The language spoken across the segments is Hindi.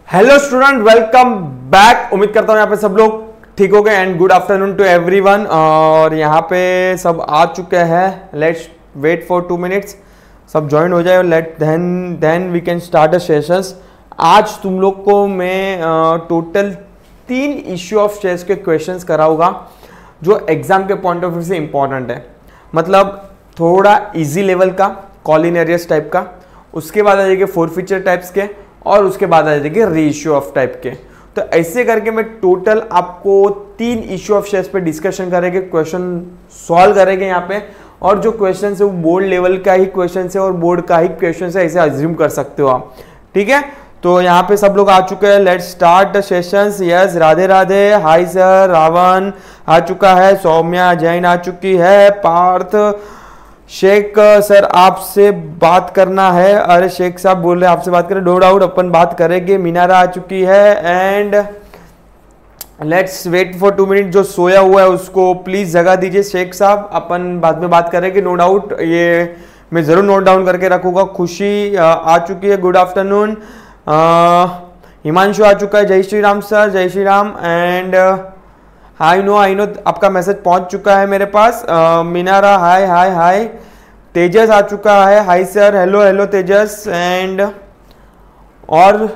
Hello student, welcome back. उम्मीद करता हूँ यहाँ पे सब लोग ठीक हो गए and good afternoon to everyone. और यहाँ पे सब आ चुके हैं। लेट्स वेट फॉर 2 मिनट्स, सब ज्वाइन हो जाए। Let then we can start the sessions. आज तुम लोग को मैं टोटल 3 इश्यू ऑफ शेयर्स के क्वेश्चंस कराऊंगा जो एग्जाम के पॉइंट ऑफ व्यू से इंपॉर्टेंट है। मतलब थोड़ा इजी लेवल का, कॉलिनेरियस टाइप का, उसके बाद आ जाएंगे फोरफीचर टाइप्स के, और उसके बाद आ जाएंगे रेशियो ऑफ टाइप के। तो ऐसे करके मैं टोटल आपको 3 इश्यू ऑफ शेयर्स पे डिस्कशन करेंगे, क्वेश्चन सॉल्व करेंगे यहाँ पे। और जो क्वेश्चन है वो बोर्ड लेवल का ही क्वेश्चन है और बोर्ड का ही क्वेश्चन है, ऐसे अज्यूम कर सकते हो आप। ठीक है, तो यहाँ पे सब लोग आ चुके हैं। Let's start the sessions. Yes, Radhe Radhe, hi sir, Ravan आ चुका है, सौम्या जैन आ चुकी है, पार्थ, शेख सर आपसे बात करना है। अरे शेख साहब बोल रहे हैं आपसे बात करें, नो डाउट अपन बात करेंगे। मीनारा आ चुकी है and let's wait for 2 minute. जो सोया हुआ है उसको प्लीज जगा दीजिए शेख साहब, अपन बाद में बात करेंगे, नो डाउट। ये मैं जरूर नोट डाउन करके रखूंगा। खुशी आ चुकी है, गुड आफ्टरनून। हिमांशु आ चुका है, जय श्री राम सर, जय Shri Ram. And I know आपका मैसेज पहुंच चुका है मेरे पास। मीनारा हाय हाय हाय। तेजस आ चुका है, hi sir, hello hello Tejas. And और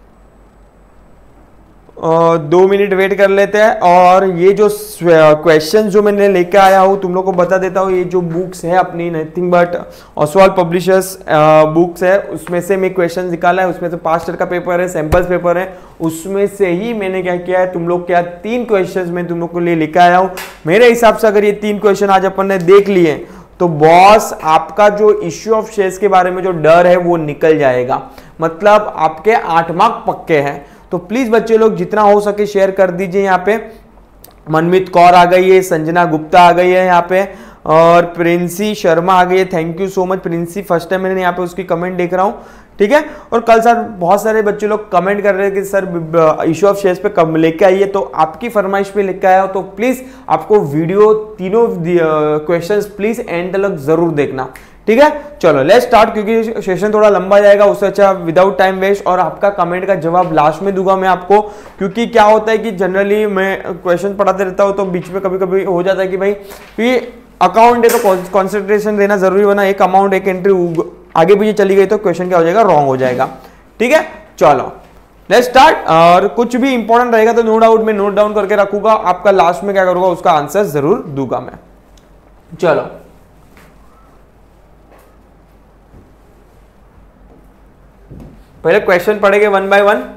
2 मिनट वेट कर लेते हैं। और ये जो क्वेश्चन जो मैंने लेकर आया हूँ तुम लोग को बता देता हूँ। ये जो बुक्स है अपनी, nothing but Oswal publishers books है, उसमें से मैं क्वेश्चन निकाला है। उसमें से पास्ट ईयर का पेपर है, सैंपल्स पेपर है, उसमें से ही मैंने क्या किया है, तुम लोग क्या 3 क्वेश्चन मैं तुम लोग को लिए लेकर आया हूँ। मेरे हिसाब से अगर ये 3 क्वेश्चन आज अपन ने देख लिए तो बॉस आपका जो इश्यू ऑफ शेयर्स के बारे में जो डर है वो निकल जाएगा। मतलब आपके 8 मार्क पक्के हैं। तो प्लीज बच्चे लोग जितना हो सके शेयर कर दीजिए। यहाँ पे मनमीत कौर आ गई है, संजना गुप्ता आ गई है यहाँ पे, और प्रिंसी शर्मा आ गई है। Thank you so much Princy, first time मैंने यहाँ पे उसकी कमेंट देख रहा हूँ। ठीक है, और कल सर बहुत सारे बच्चे लोग कमेंट कर रहे हैं कि सर इश्यू ऑफ शेयर्स पे कब लेके आइए, तो आपकी फरमाइश पे लेके आया हो। तो प्लीज आपको वीडियो तीनों क्वेश्चंस प्लीज एंड तक जरूर देखना। ठीक है, चलो लेट्स स्टार्ट, क्योंकि सेशन थोड़ा लंबा जाएगा, उससे अच्छा विदाउट टाइम वेस्ट। और आपका कमेंट का जवाब लास्ट में दूंगा मैं आपको, क्योंकि क्या होता है कि जनरली मैं क्वेश्चन पढ़ाते रहता हूँ तो बीच में कभी कभी हो जाता है कि भाई ये अकाउंट है तो कॉन्सेंट्रेशन देना जरूरी बना। एक अमाउंट एक एंट्री आगे पीछे चली गई तो क्वेश्चन क्या हो जाएगा, रॉन्ग हो जाएगा। ठीक है, चलो लेट्स स्टार्ट। और कुछ भी इंपॉर्टेंट रहेगा तो नो डाउट मैं नोट डाउन करके रखूंगा, आपका लास्ट में क्या करूंगा उसका आंसर जरूर दूंगा मैं। चलो पहले क्वेश्चन पढ़ेंगे 1 बाय 1।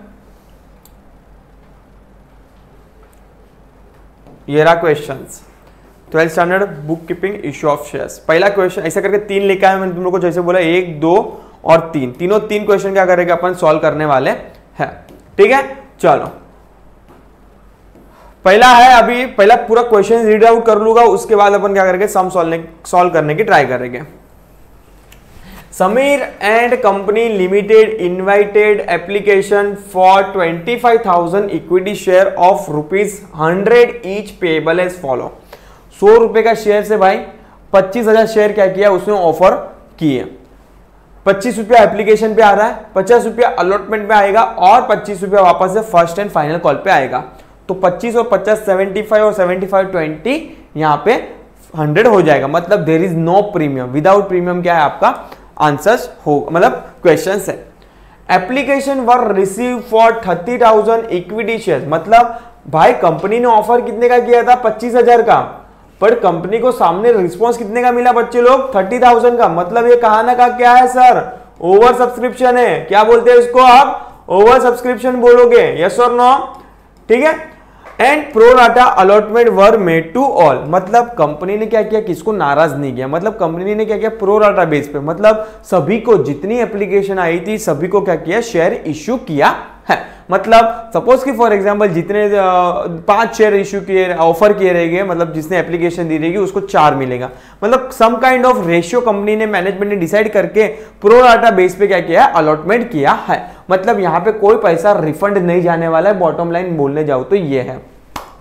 ये रहा questions, 12th standard book keeping issue of shares. पहला क्वेश्चन ऐसा करके 3 लेकर आया मैंने तुम लोग को, जैसे बोला 1, 2 और 3, तीनों 3 क्वेश्चन क्या करेंगे अपन सॉल्व करने वाले हैं। ठीक है, चलो पहला है, अभी पहला पूरा क्वेश्चन रीड आउट कर लूंगा, उसके बाद अपन क्या करेंगे सम सॉल्व करने की ट्राई करेंगे। Samir and Company Limited invited application for 25,000 equity share of ₹100 each payable as follow। 100 रुपए का शेयर से भाई 25,000 शेयर क्या किया उसने ऑफर किए। 25 रुपया एप्लीकेशन पे आ रहा है, 50 रुपया अलॉटमेंट पे आएगा और 25 रुपया वापस से फर्स्ट एंड फाइनल कॉल पे आएगा। तो 25 और 50 75 और 75 20 यहाँ पे 100 हो जाएगा। मतलब there is no premium, without premium क्या है आपका आंसर्स हो, मतलब क्वेश्चंस है। Application were receive for 30,000 equity share. मतलब भाई कंपनी ने ऑफर कितने का किया था, 25,000 का, पर कंपनी को सामने रिस्पॉन्स कितने का मिला बच्चे लोग, 30,000 का। मतलब ये कहा ना का क्या है सर, ओवर सब्सक्रिप्शन है। क्या बोलते हैं इसको आप, ओवर सब्सक्रिप्शन बोलोगे, यस और नो। ठीक है, and pro rata allotment were made to all. मतलब कंपनी ने क्या किया, किसको नाराज नहीं किया। मतलब कंपनी ने क्या किया, प्रो राटा बेस पे, मतलब सभी को जितनी एप्लीकेशन आई थी सभी को क्या किया, शेयर इश्यू किया है। मतलब सपोज कि फॉर एग्जांपल जितने 5 शेयर इश्यू किए, ऑफर किए रहेंगे, मतलब जिसने एप्लीकेशन दी रहेगी उसको 4 मिलेगा। मतलब some kind of ratio company ने, मैनेजमेंट ने डिसाइड करके प्रो राटा बेस पे क्या किया है, अलॉटमेंट किया है। मतलब यहाँ पे कोई पैसा रिफंड नहीं जाने वाला है, बॉटम लाइन बोलने जाओ तो ये है।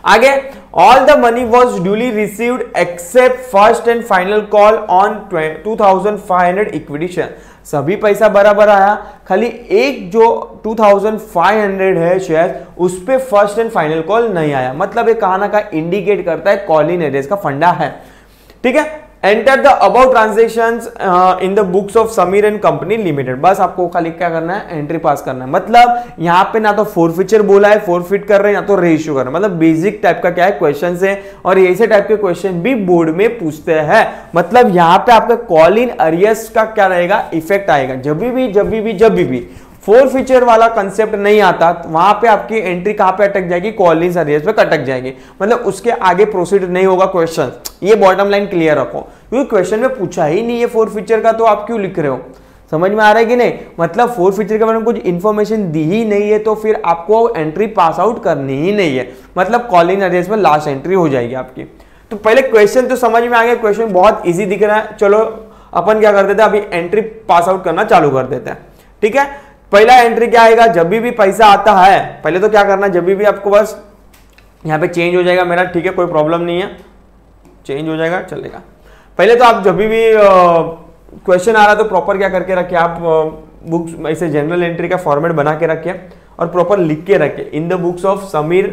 आगे, all the money was duly received except first and final call on 2500 equity share. सभी पैसा बराबर आया, खाली एक जो 2500 है शेयर उस पे फर्स्ट एंड फाइनल कॉल नहीं आया। मतलब ये कहा ना का इंडिकेट करता है कॉलिन एरियर्स का फंडा है। ठीक है, enter the about transactions in the books of Sameer and company limited. बस आपको खाली क्या करना है, एंट्री पास करना है। मतलब यहाँ पे ना तो फोरफीचर बोला है, फोरफिट कर रहे हैं, ना तो रेशियो कर रहे हैं। मतलब बेसिक टाइप का क्या है क्वेश्चन है, और ऐसे टाइप के क्वेश्चन भी बोर्ड में पूछते हैं। मतलब यहाँ पे आपका कॉल इन अरियर्स का क्या रहेगा, इफेक्ट आएगा। जब भी फोर फीचर वाला कंसेप्ट नहीं आता, वहां पे आपकी एंट्री कहां पे अटक जाएगी, कॉल इन अरियर्स पे अटक जाएगी। मतलब उसके आगे प्रोसीड नहीं होगा क्वेश्चन। ये बॉटम लाइन क्लियर रखो, क्योंकि क्वेश्चन में पूछा ही नहीं है फोर फीचर का, तो आप क्यों लिख रहे हो। समझ में आ रहा है कि नहीं। मतलब फोर फीचर के बारे में कुछ इंफॉर्मेशन दी ही नहीं है, तो फिर आपको एंट्री पास आउट करनी ही नहीं है। मतलब कॉल इन अरियर्स में लास्ट एंट्री हो जाएगी आपकी। तो पहले क्वेश्चन तो समझ में आ गया, क्वेश्चन बहुत ईजी दिख रहा है। चलो अपन क्या कर देते हैं, अभी एंट्री पास आउट करना चालू कर देते हैं। ठीक है, पहला एंट्री क्या आएगा, जब भी पैसा आता है, पहले तो क्या करना, जब भी आपको बस यहाँ पे चेंज हो जाएगा मेरा। ठीक है, कोई प्रॉब्लम नहीं है, चेंज हो जाएगा, चलेगा। पहले तो आप जब भी क्वेश्चन आ रहा तो प्रॉपर क्या करके रखिए, आप बुक्स ऐसे जनरल एंट्री का फॉर्मेट बना के रखिए और प्रॉपर लिख के रखिए, in the books of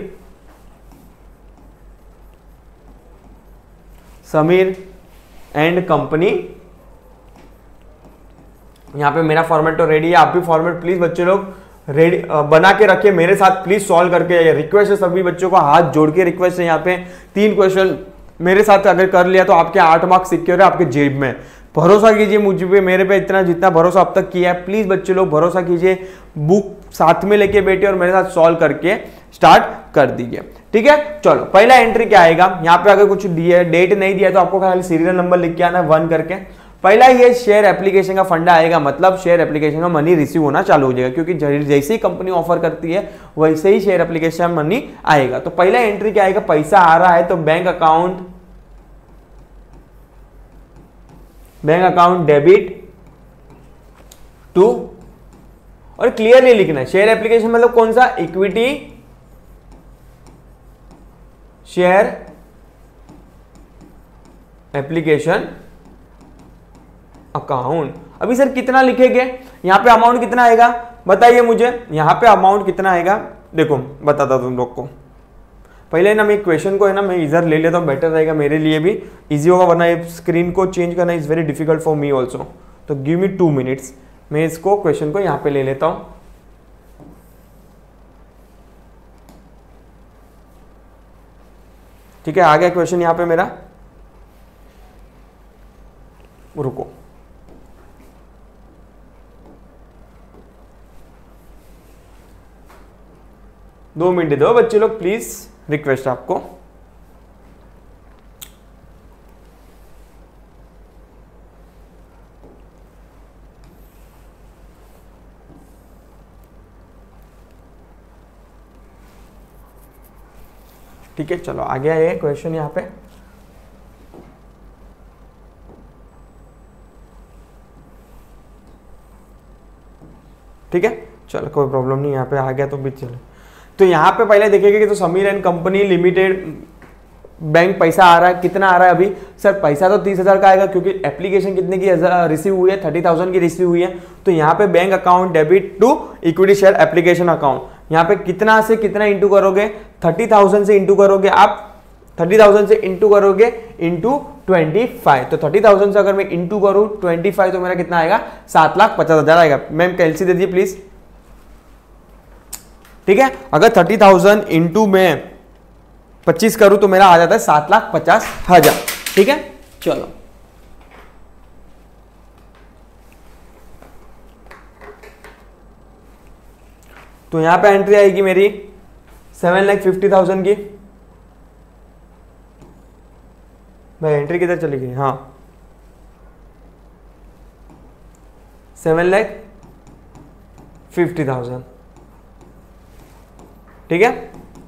Sameer and company. यहाँ पे मेरा फॉर्मेट तो रेडी है, आप भी फॉर्मेट प्लीज बच्चे लोग रेडी बना के रखिए, मेरे साथ प्लीज सॉल्व करके। रिक्वेस्ट है सभी बच्चों को, हाथ जोड़ के रिक्वेस्ट है। यहाँ पे 3 क्वेश्चन मेरे साथ अगर कर लिया तो आपके 8 मार्क्स सिक्योर है आपके जेब में। भरोसा कीजिए मुझ पे, मेरे पे इतना जितना भरोसा अब तक किया है, प्लीज बच्चे लोग भरोसा कीजिए, बुक साथ में लेके बैठे और मेरे साथ सॉल्व करके स्टार्ट कर दीजिए। ठीक है, चलो पहला एंट्री क्या आएगा, यहाँ पे अगर कुछ दिया डेट नहीं दिया तो आपको खाली सीरियल नंबर लिख के आना 1 करके। पहला ये शेयर एप्लीकेशन का फंडा आएगा, मतलब शेयर एप्लीकेशन का मनी रिसीव होना चालू हो जाएगा, क्योंकि जैसे ही कंपनी ऑफर करती है वैसे ही शेयर एप्लीकेशन मनी आएगा। तो पहला एंट्री क्या आएगा, पैसा आ रहा है तो बैंक अकाउंट डेबिट टू, और क्लियरली लिखना है शेयर एप्लीकेशन मतलब कौन सा, इक्विटी शेयर एप्लीकेशन अकाउंट। अभी सर कितना लिखेंगे, यहाँ पे अमाउंट कितना आएगा बताइए मुझे, यहाँ पे अमाउंट कितना आएगा। देखो बताता तुम लोग को, पहले ना मैं क्वेश्चन को है ना मैं इधर ले लेता हूँ, बेटर रहेगा मेरे लिए भी, इजी होगा, वरना ये स्क्रीन को चेंज करना is very difficult for me also. तो गिव मी 2 मिनट्स, मैं इसको क्वेश्चन को यहाँ पे ले लेता हूँ। ठीक है, आ गया क्वेश्चन यहाँ पे मेरा, रुको दो मिनट दो बच्चे लोग प्लीज, रिक्वेस्ट आपको। ठीक है, चलो आ गया ये क्वेश्चन यहाँ पे। ठीक है, चलो कोई प्रॉब्लम नहीं, यहाँ पे आ गया तो भी चलो। तो यहाँ पे पहले देखेंगे कि तो Sameer and company limited bank पैसा आ रहा है, कितना आ रहा है अभी सर, पैसा तो 30,000 का आएगा, क्योंकि एप्लीकेशन कितने की रिसीव हुई है, 30,000 की रिसीव हुई है। तो यहाँ पे bank account debit to equity share application account, यहाँ पे कितना से कितना इंटू करोगे, 30,000 से इंटू करोगे आप, 30,000 से इंटू करोगे इंटू 25। तो 30,000 से अगर मैं इंटू करूँ 25 तो मेरा कितना आएगा, 7,50,000 आएगा। मैम कैलसी दे दीजिए प्लीज। ठीक है, अगर 30,000 इंटू में 25 करूं तो मेरा आ जाता है 7,50,000। ठीक है, चलो तो यहां पे एंट्री आएगी मेरी 7,50,000 की। भाई एंट्री किधर चली गई, हाँ 7,50,000। ठीक है,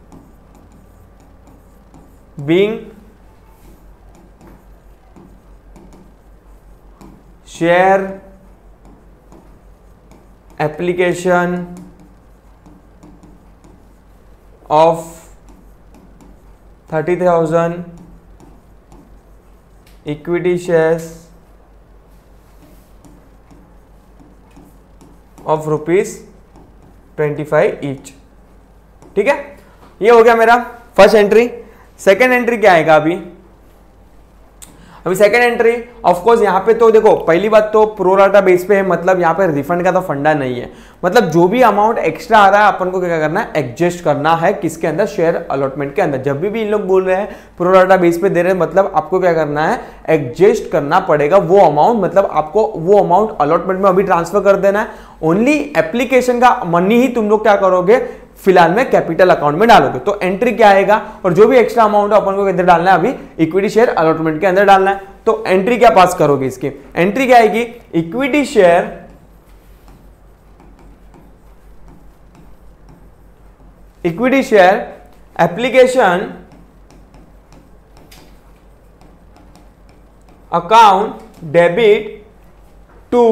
being share application of 30,000 equity shares of ₹25 each. ठीक है, ये हो गया मेरा फर्स्ट एंट्री। सेकेंड एंट्री क्या आएगा अभी सेकेंड एंट्री ऑफ कोर्स यहाँ पे तो देखो, पहली बात तो प्रो राटा बेस पे है, मतलब यहाँ पे रिफंड का तो फंडा नहीं है। मतलब जो भी अमाउंट एक्स्ट्रा आ रहा है अपन को क्या करना है, एडजस्ट करना है किसके अंदर, शेयर अलॉटमेंट के अंदर। जब भी इन लोग बोल रहे हैं प्रो राटा बेस पे दे रहे हैं, मतलब आपको क्या करना है, एडजस्ट करना पड़ेगा वो अमाउंट, मतलब आपको वो अमाउंट अलॉटमेंट में अभी ट्रांसफर कर देना है। ओनली एप्लीकेशन का मनी ही तुम लोग क्या करोगे, फिलहाल में कैपिटल अकाउंट में डालोगे। तो एंट्री क्या आएगा, और जो भी एक्स्ट्रा अमाउंट है अपन को किधर डालना है, अभी इक्विटी शेयर अलॉटमेंट के अंदर डालना है। तो एंट्री क्या पास करोगे, इसकी एंट्री क्या आएगी, equity share application account debit to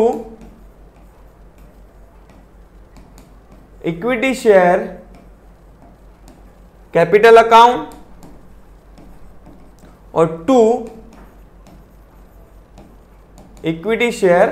equity share capital account और to equity share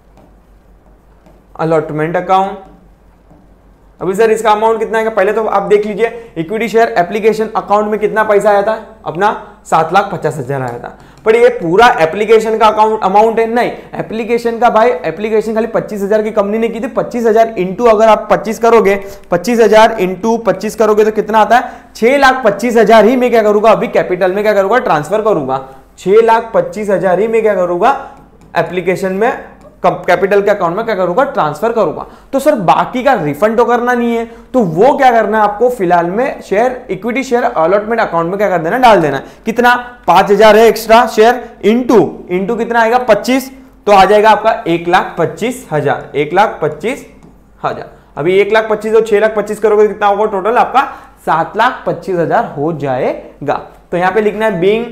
allotment account. अभी सर इसका अमाउंट कितना है, पहले तो आप देख लीजिए, इक्विटी शेयर एप्लीकेशन अकाउंट में कितना पैसा आया था अपना, 7,50,000 आया था। पर ये पूरा एप्लीकेशन का अकाउंट अमाउंट है, नहीं एप्लीकेशन का भाई, एप्लीकेशन खाली 25,000 की कंपनी ने की थी। 25,000 इंटू अगर आप 25 करोगे, 25,000 इंटू 25 करोगे तो कितना आता है, 6,25,000 ही मैं क्या करूंगा, अभी कैपिटल में क्या करूंगा, ट्रांसफर करूंगा। 6,25,000 ही मैं क्या करूंगा, एप्लीकेशन में कैपिटल के अकाउंट में क्या करूंगा, ट्रांसफर करूंगा। तो सर बाकी का रिफंड तो करना नहीं है, तो वो क्या करना है आपको, फिलहाल में share equity share allotment account में क्या कर देना, डाल देना। कितना, 5,000 है एक्स्ट्रा शेयर, इंटू कितना आएगा, 25, तो आ जाएगा आपका 1,25,000, 1,25,000। अभी 1,25,000 और 6,25,000 करोगे तो कितना होगा, टोटल आपका 7,25,000 हो जाएगा। तो यहां पे लिखना है being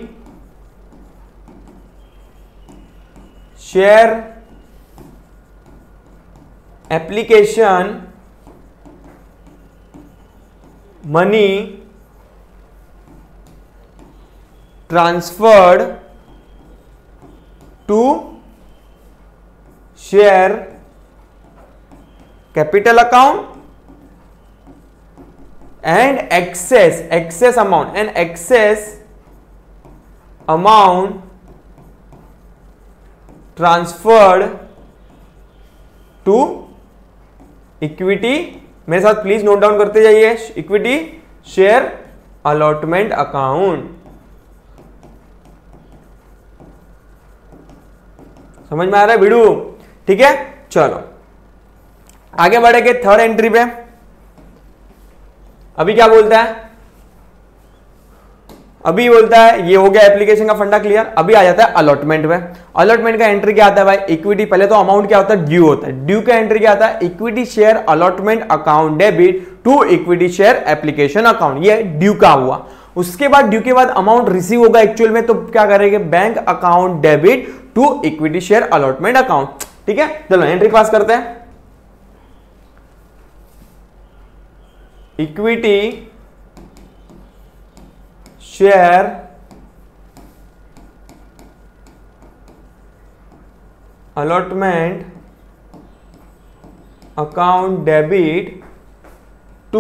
share application money transferred to share capital account and excess amount transferred to equity, मेरे साथ प्लीज नोट डाउन करते जाइए, इक्विटी शेयर अलॉटमेंट अकाउंट। समझ में आ रहा है वीडियो, ठीक है। चलो आगे बढ़ेंगे थर्ड एंट्री पे। अभी क्या बोलता है, अभी बोलता है ये हो गया एप्लीकेशन का फंडा क्लियर। अभी आ जाता है अलॉटमेंट में। अलॉटमेंट का एंट्री क्या आता है भाई, इक्विटी, पहले तो अमाउंट क्या होता है, ड्यू होता है। ड्यू का एंट्री क्या आता है, equity share allotment account debit to equity share application account, ये ड्यू का हुआ। उसके बाद ड्यू के बाद अमाउंट रिसीव होगा एक्चुअल में, तो क्या करेंगे, bank account debit to equity share allotment account. ठीक है, चलो एंट्री पास करते हैं। Equity share allotment account debit to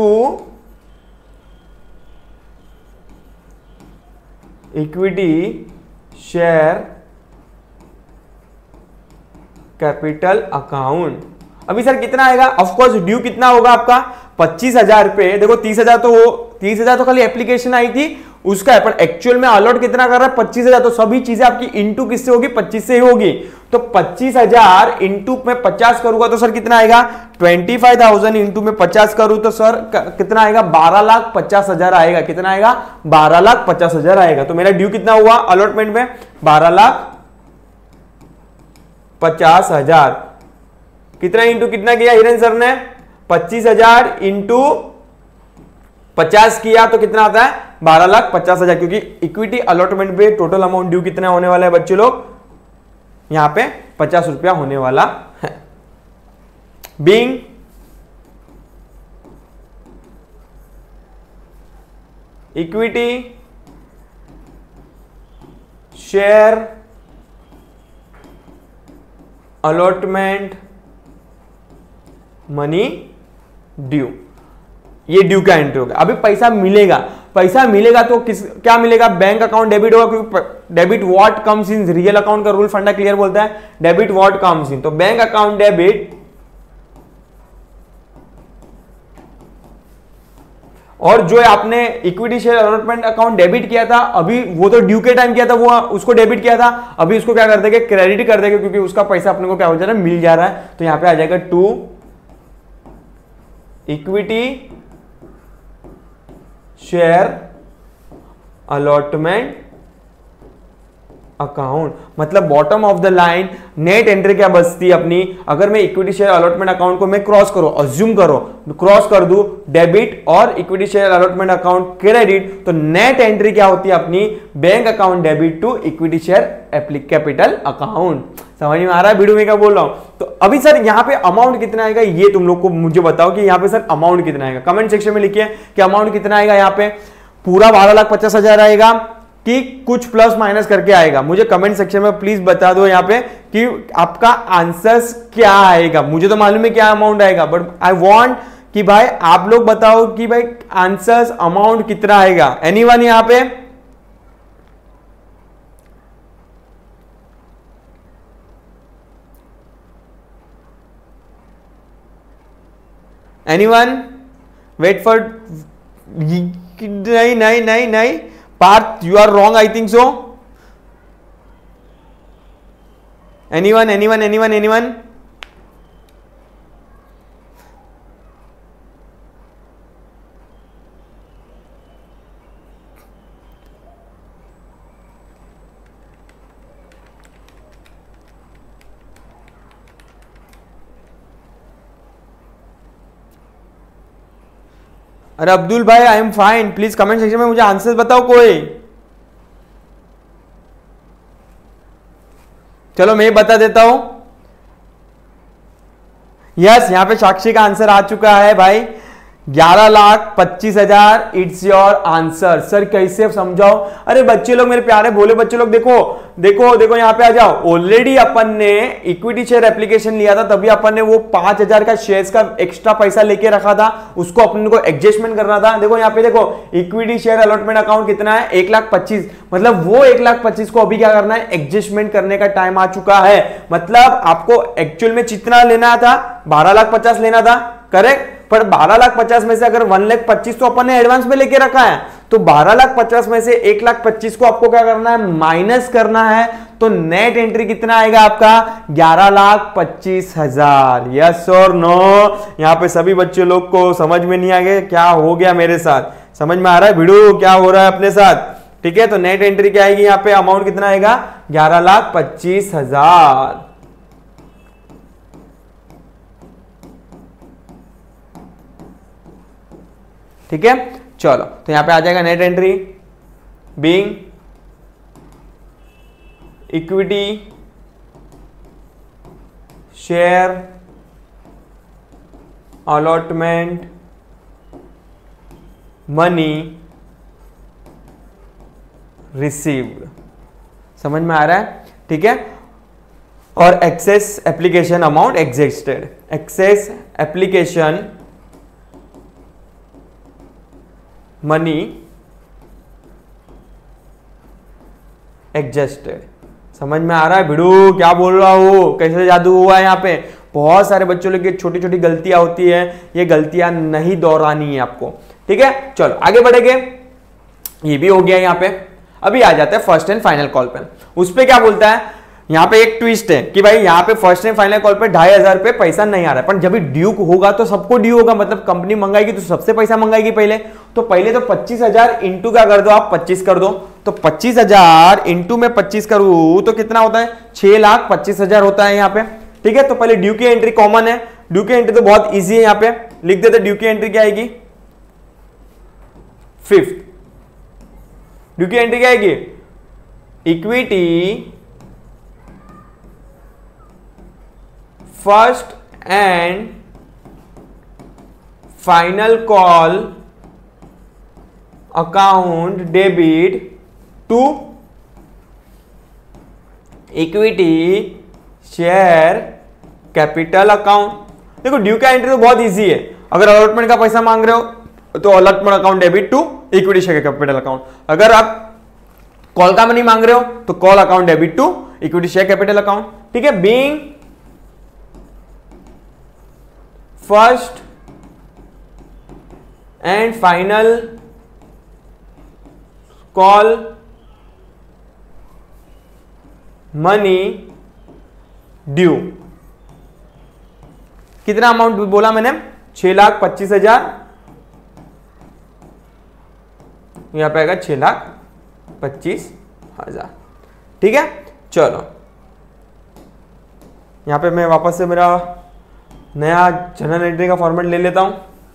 equity share capital account. अभी सर कितना आएगा, ऑफ कोर्स ड्यू कितना होगा आपका 25,000 पे। देखो 30,000 तो खाली एप्लीकेशन आई थी उसका है, पर एक्चुअल में अलॉट कितना कर रहा है 25,000। तो सभी चीजें आपकी इंटू किससे होगी, 25 से ही होगी। तो 25,000 इंटू में 50 करूंगा तो सर कितना आएगा, 25,000 इंटू में 50 करूं तो सर कितना आएगा, 12,50,000 आएगा। कितना आएगा, 12,50,000 आएगा। तो मेरा ड्यू कितना हुआ अलॉटमेंट में, 12,50,000। कितना इंटू कितना किया हिरेन सर ने, 25,000 इंटू 50 किया तो कितना आता है, 12,50,000। क्योंकि इक्विटी अलॉटमेंट पे टोटल अमाउंट ड्यू कितना होने वाला है बच्चे लोग, यहां पे 50 रुपया होने वाला है। Being equity share allotment money due, ये ड्यू का एंट्री होगा। अभी पैसा मिलेगा, पैसा मिलेगा तो क्या मिलेगा? बैंक अकाउंट डेबिट होगा, क्योंकि debit what comes in, real account का रूल फंडा क्लियर बोलता है डेबिट व्हाट कम्स इन, तो बैंक अकाउंट डेबिट, और जो आपने equity share allotment account debit किया था अभी, वो तो ड्यू के टाइम किया था, वो उसको डेबिट किया था, अभी उसको क्या कर देंगे? क्रेडिट कर देंगे, क्योंकि उसका पैसा अपने को क्या हो जा रहा है? मिल जा रहा है। तो यहां पे आ जाएगा to equity share allotment account, मतलब bottom of the line net entry क्या बचती है अपनी? अगर मैं इक्विटी शेयर अलॉटमेंट अकाउंट को मैं क्रॉस करो, अज्यूम करो क्रॉस कर दूं डेबिट और equity share allotment account credit, तो नेट एंट्री क्या होती है अपनी? Bank account debit to equity share capital account. समझ में आ रहा है वीडियो में क्या बोल रहा हूं? तो अभी सर यहाँ पे अमाउंट कितना आएगा, ये तुम लोग को मुझे बताओ कि यहाँ पे सर अमाउंट कितना आएगा। कमेंट सेक्शन में लिखिए कि अमाउंट कितना आएगा। यहाँ पे पूरा 12,50,000 आएगा कि कुछ प्लस माइनस करके आएगा? मुझे कमेंट सेक्शन में प्लीज बता दो यहाँ पे कि आपका आंसर्स क्या आएगा। मुझे तो मालूम है क्या अमाउंट आएगा, बट आई वांट कि भाई आप लोग बताओ कि भाई आंसर्स अमाउंट कितना आएगा। एनीवन यहाँ पे? एनीवन? वेट फॉर, नहीं नहीं नहीं नहीं Parth, you are wrong, I think so. Anyone anyone anyone anyone? अरे अब्दुल भाई I am fine, please comment section में मुझे आंसर बताओ कोई। चलो मैं बता देता हूं। यस, यहां पे साक्षी का आंसर आ चुका है भाई, 11,25,000 इट्स योर आंसर। सर कैसे समझाओ? अरे बच्चे लोग, मेरे प्यारे भोले बच्चे लोग, देखो देखो देखो यहाँ पे आ जाओ। ऑलरेडी अपन ने इक्विटी शेयर एप्लीकेशन लिया था, तभी अपन ने वो 5,000 का शेयर्स का एक्स्ट्रा पैसा लेके रखा था, उसको अपन को एडजस्टमेंट करना था। देखो यहाँ पे देखो, इक्विटी शेयर अलॉटमेंट अकाउंट कितना है? 1,25,000, मतलब वो 1,25,000 को अभी क्या करना है? एडजस्टमेंट करने का टाइम आ चुका है। मतलब आपको एक्चुअल में कितना लेना था? 12,50,000 लेना था, करेक्ट? पर 12,50,000 में से अगर 1,25,000 तो अपन ने एडवांस में लेके रखा है, तो 12,50,000 में से 1,25,000 को आपको क्या करना है? माइनस करना है। तो नेट एंट्री कितना आएगा आपका? 11,25,000। यस और नो? यहां पे सभी बच्चे लोग को समझ में नहीं आ गया क्या हो गया मेरे साथ? समझ में आ रहा है वीडियो क्या हो रहा है अपने साथ? ठीक है, तो नेट एंट्री क्या आएगी यहाँ पे? अमाउंट कितना आएगा? 11,25,000। ठीक है, चलो तो यहां पे आ जाएगा net entry being equity share allotment money received. समझ में आ रहा है? ठीक है, और excess application amount existed, excess application money adjusted. समझ में आ रहा है भिड़ू क्या बोल रहा हूं? कैसे जादू हुआ है यहाँ पे? बहुत सारे बच्चों लोग छोटी छोटी गलतियां होती है, ये गलतियां नहीं दोहरानी है आपको। ठीक है, चलो आगे बढ़ेंगे। ये भी हो गया यहाँ पे। अभी आ जाता है फर्स्ट एंड फाइनल कॉल पे। उस पे क्या बोलता है? यहाँ पे एक ट्विस्ट है कि भाई यहाँ पे फर्स्ट एंड फाइनल कॉल पे 2,500 रुपए पैसा नहीं आ रहा है, पर जब भी ड्यू होगा तो सबको ड्यू होगा, मतलब कंपनी मंगाएगी तो सबसे पैसा मंगाएगी पहले। तो पहले तो 25,000 इंटू क्या कर दो आप? 25 कर दो। तो 25,000 इंटू में 25 करूं तो कितना होता है? 6,25,000 होता है यहाँ पे। ठीक है, तो पहले ड्यू की एंट्री कॉमन है, ड्यू की एंट्री तो बहुत ईजी है, यहाँ पे लिख देते ड्यू की एंट्री क्या आएगी? 5th। ड्यू की एंट्री क्या आएगी? Equity first and final call account debit to equity share capital account. देखो ड्यू का एंट्री तो बहुत इजी है, अगर अलॉटमेंट का पैसा मांग रहे हो तो allotment account debit to equity share capital account, अगर आप कॉल का मनी मांग रहे हो तो call account debit to equity share capital account. ठीक है, being first and final call money due. कितना अमाउंट बोला मैंने? 6,25,000, यहां पे आएगा 6,25,000। ठीक है, चलो यहां पे मैं वापस से मेरा नया जनरल एंट्री का फॉर्मेट ले लेता हूं।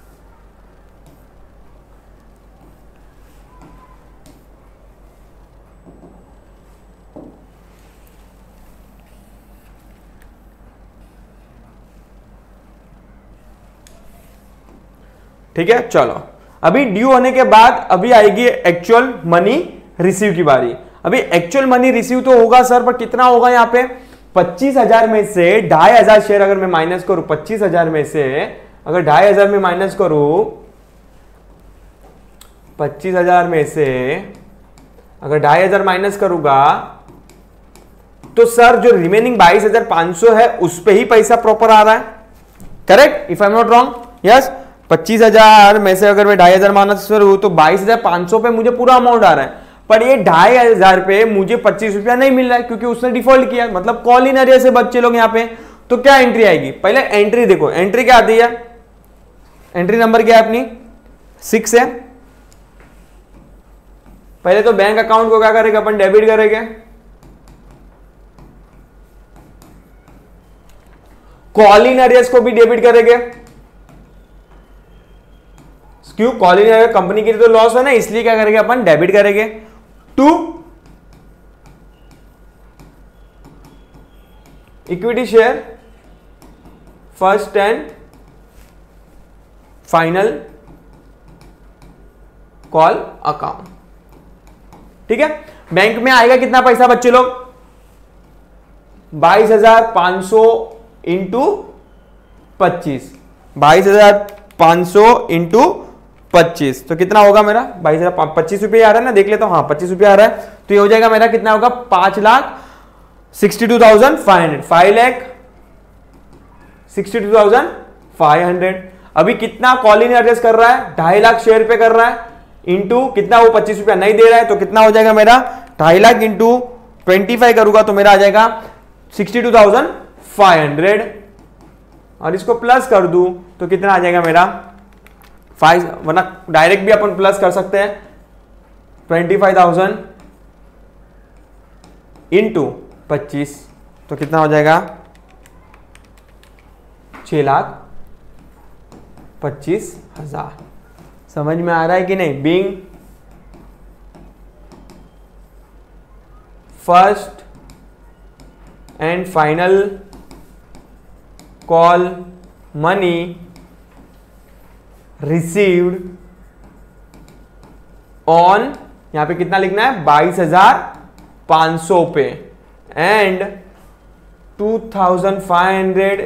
ठीक है, चलो अभी ड्यू होने के बाद अभी आएगी एक्चुअल मनी रिसीव की बारी। अभी एक्चुअल मनी रिसीव तो होगा सर, पर कितना होगा यहाँ पे? 25,000 में से 2,500 शेयर अगर मैं माइनस करूं, 25,000 में से अगर 2,500 में माइनस करूं, 25,000 में से अगर 2,500 माइनस करूंगा तो सर जो रिमेनिंग 22,500 है उस पे ही पैसा प्रॉपर आ रहा है। Correct, if I am not wrong? Yes, 25,000 में से अगर मैं 2,500 माइनस करूं तो 22,500 पे मुझे पूरा अमाउंट आ रहा है, पर ये 2,500 पे मुझे 25 रुपया नहीं मिल रहा है क्योंकि उसने डिफॉल्ट किया, मतलब कॉल इन एरिया से बच्चे लोग यहाँ पे। तो क्या एंट्री आएगी? पहले एंट्री देखो, एंट्री क्या आती है? एंट्री नंबर क्या है अपनी? 6 है। पहले तो बैंक अकाउंट को क्या करेंगे अपन? डेबिट करेंगे। कॉल इन एरियाज को भी डेबिट करेंगे। क्यों? कॉल इन एरिया कंपनी के लिए तो लॉस है ना, इसलिए क्या करेंगे अपन? डेबिट करेंगे to equity share first and final call account. ठीक है, बैंक में आएगा कितना पैसा बच्चे लोग? 22,500 इंटू 25, 22,500 इंटू 25 तो कितना होगा मेरा? 22,025 रुपये आ रहा है ना, देख लेता हूं। हाँ, 25 रुपये आ रहा है, तो ये हो जाएगा मेरा कितना होगा? 5,62,500, 5,62,500। अभी कितना कॉल इन एड्रेस कर रहा है? 2.5 लाख शेयर पे कर रहा है, इंटू कितना? वो 25 रुपया नहीं दे रहा है, तो कितना हो जाएगा मेरा? 2.5 लाख इंटू 25 करूंगा तो मेरा आ जाएगा 62,500, और इसको प्लस कर दूं तो कितना आ जाएगा मेरा? 5, वरना डायरेक्ट भी अपन प्लस कर सकते हैं। 25,000 इंटू 25 तो कितना हो जाएगा? 6,25,000। समझ में आ रहा है कि नहीं? Being first and final call money received on, यहां पे कितना लिखना है? 22,500 पे, and 2,500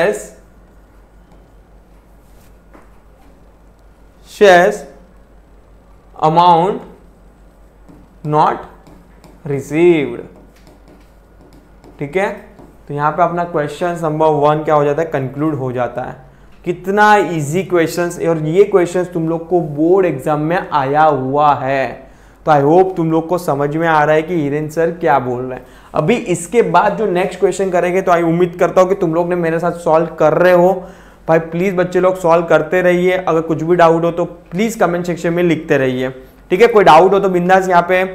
shares amount not received. ठीक है, तो यहां पे अपना क्वेश्चन नंबर 1 क्या हो जाता है? कंक्लूड हो जाता है। कितना इजी क्वेश्चंस, और ये क्वेश्चंस तुम लोग को बोर्ड एग्जाम में आया हुआ है, तो आई होप तुम लोग को समझ में आ रहा है कि हिरेन सर क्या बोल रहे हैं। अभी इसके बाद जो नेक्स्ट क्वेश्चन करेंगे तो आई उम्मीद करता हूं कि तुम लोग ने मेरे साथ सॉल्व कर रहे हो। भाई प्लीज बच्चे लोग सॉल्व करते रहिए, अगर कुछ भी डाउट हो तो प्लीज कमेंट सेक्शन में लिखते रहिए। ठीक है, कोई डाउट हो तो बिंदास यहाँ पे